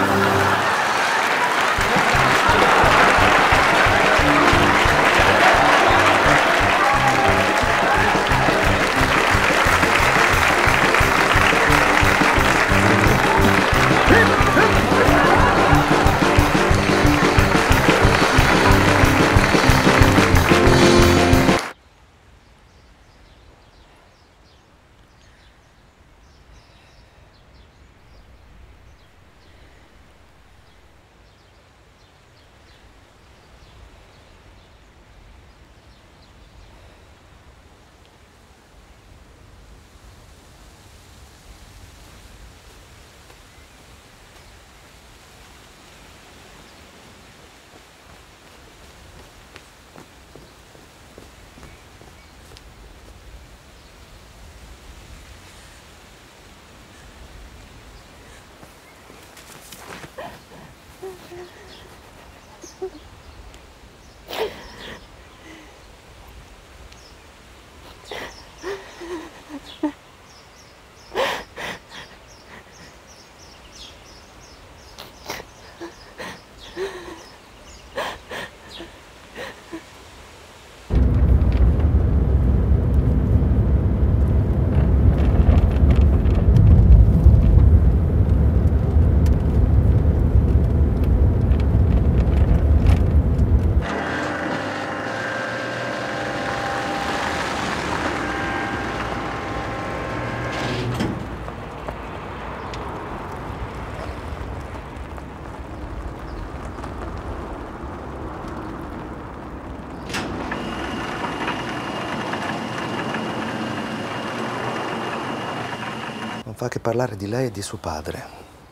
Fa che parlare di lei e di suo padre.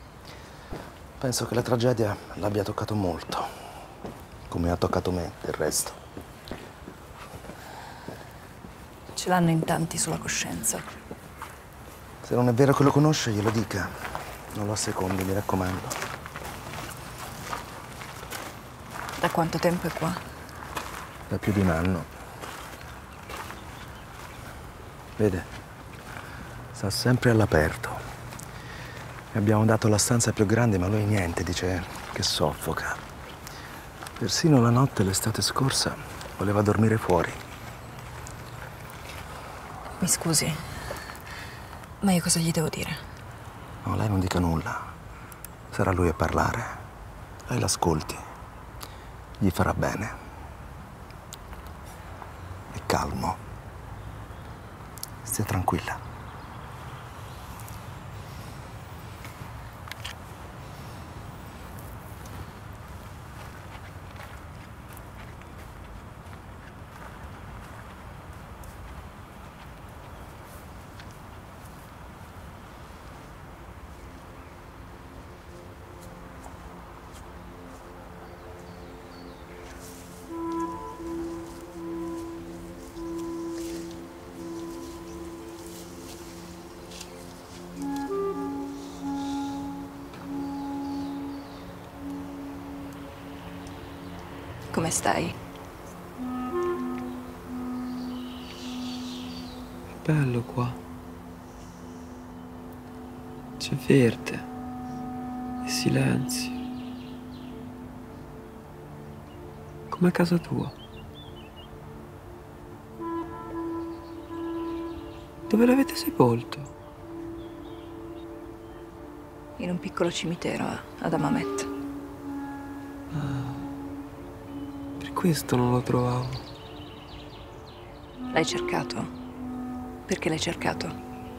Penso che la tragedia l'abbia toccato molto, come ha toccato me, del resto. Ce l'hanno in tanti sulla coscienza. Se non è vero che lo conosce, glielo dica. Non lo assecondi, mi raccomando. Da quanto tempo è qua? Da più di un anno. Vede? Sta sempre all'aperto. E abbiamo dato la stanza più grande, ma lui niente, dice che soffoca. Persino la notte, l'estate scorsa, voleva dormire fuori. Mi scusi, ma io cosa gli devo dire? No, lei non dica nulla. Sarà lui a parlare. Lei l'ascolti. Gli farà bene. E calmo. Stia tranquilla. Come stai? È bello qua. C'è verde e silenzio. Come a casa tua. Dove l'avete sepolto? In un piccolo cimitero ad Hammamet. Per questo non lo trovavo. L'hai cercato? Perché l'hai cercato?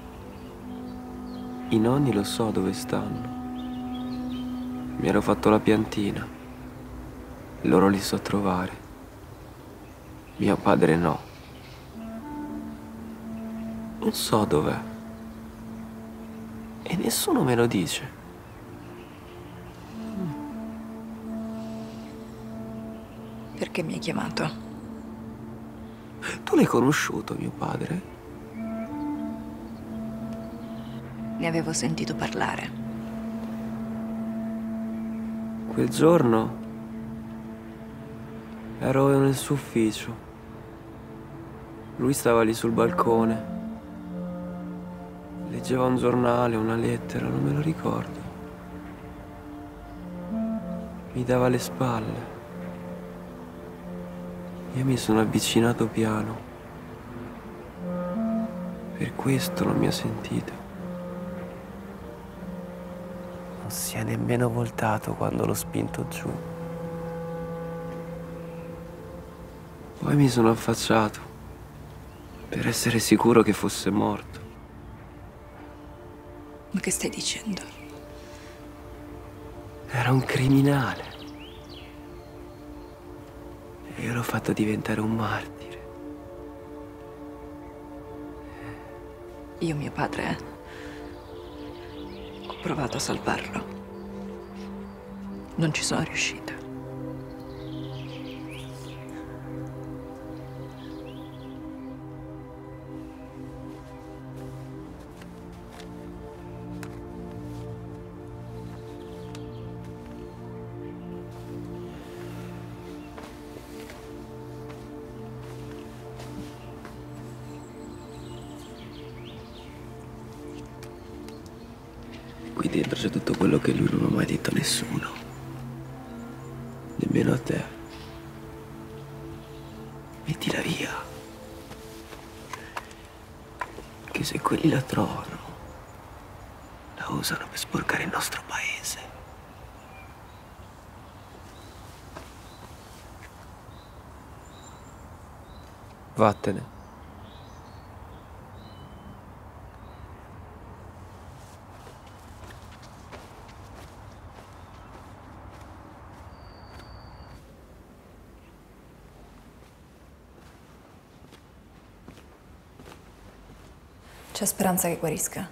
I nonni lo so dove stanno. Mi ero fatto la piantina. Loro li so trovare. Mio padre no. Non so dov'è. E nessuno me lo dice. Perché mi hai chiamato? Tu l'hai conosciuto, mio padre? Ne avevo sentito parlare. Quel giorno ero nel suo ufficio. Lui stava lì sul balcone. Leggeva un giornale, una lettera, non me lo ricordo. Mi dava le spalle. Io mi sono avvicinato piano. Per questo non mi ha sentito. Non si è nemmeno voltato quando l'ho spinto giù. Poi mi sono affacciato per essere sicuro che fosse morto. Ma che stai dicendo? Era un criminale. E io l'ho fatto diventare un martire. Io, mio padre, ho provato a salvarlo. Non ci sono riuscita. Qui dentro c'è tutto quello che lui non ha mai detto a nessuno. Nemmeno a te. Mettila via. Che se quelli la trovano, la usano per sporcare il nostro paese. Vattene. C'è speranza che guarisca?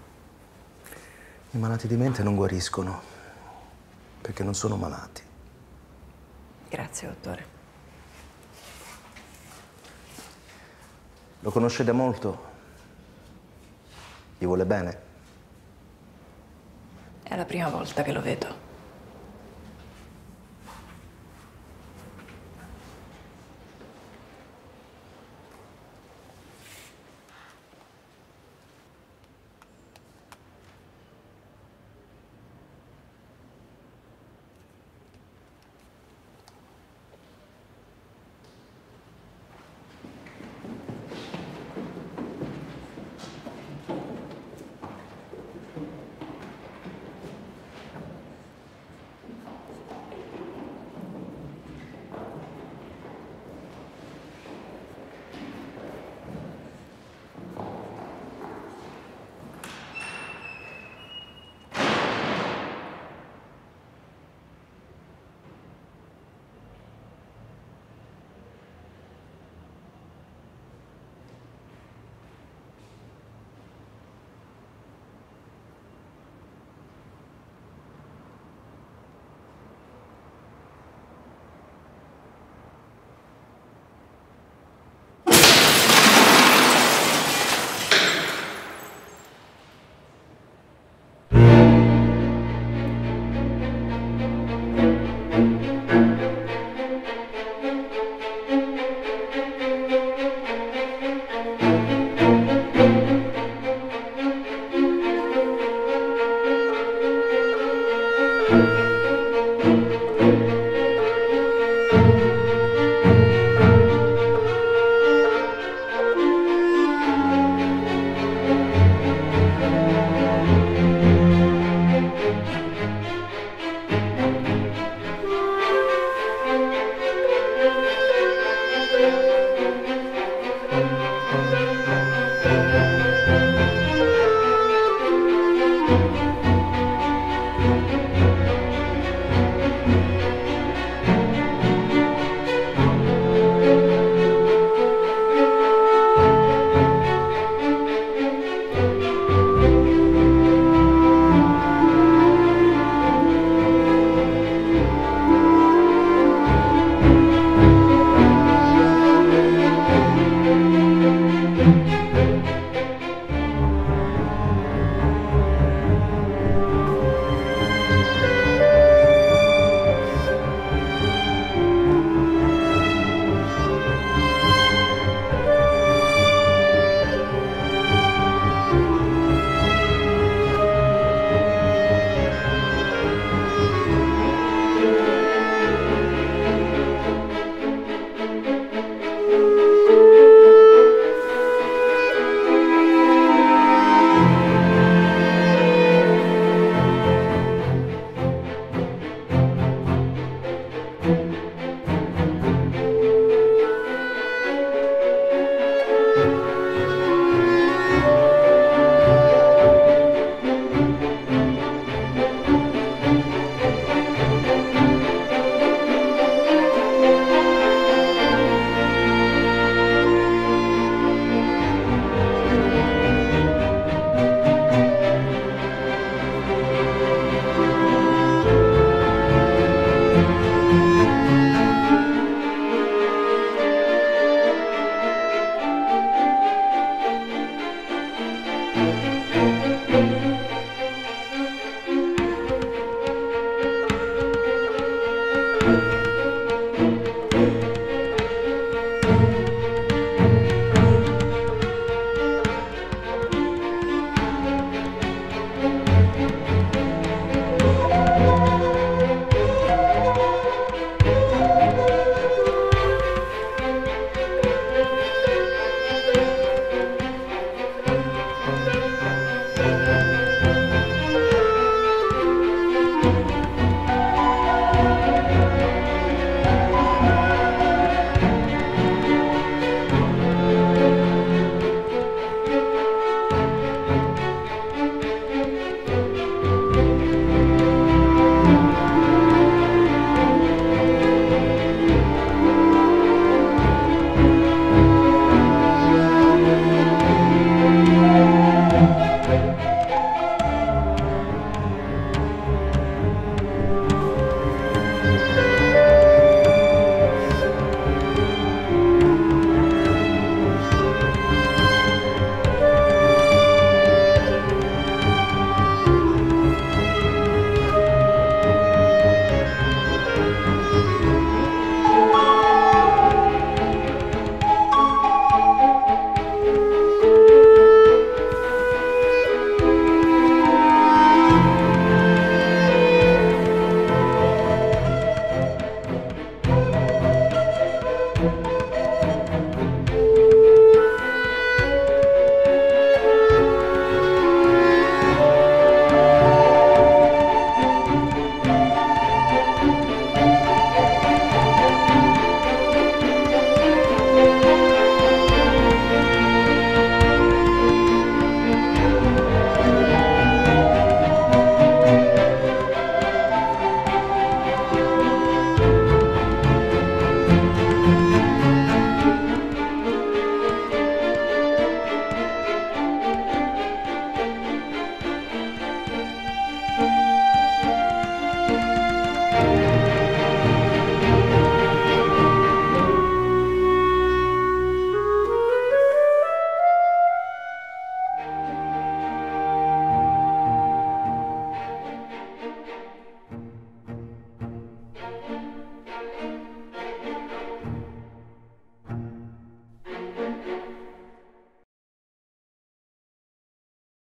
I malati di mente non guariscono, perché non sono malati. Grazie, dottore. Lo conosce da molto? Gli vuole bene? È la prima volta che lo vedo. Thank you.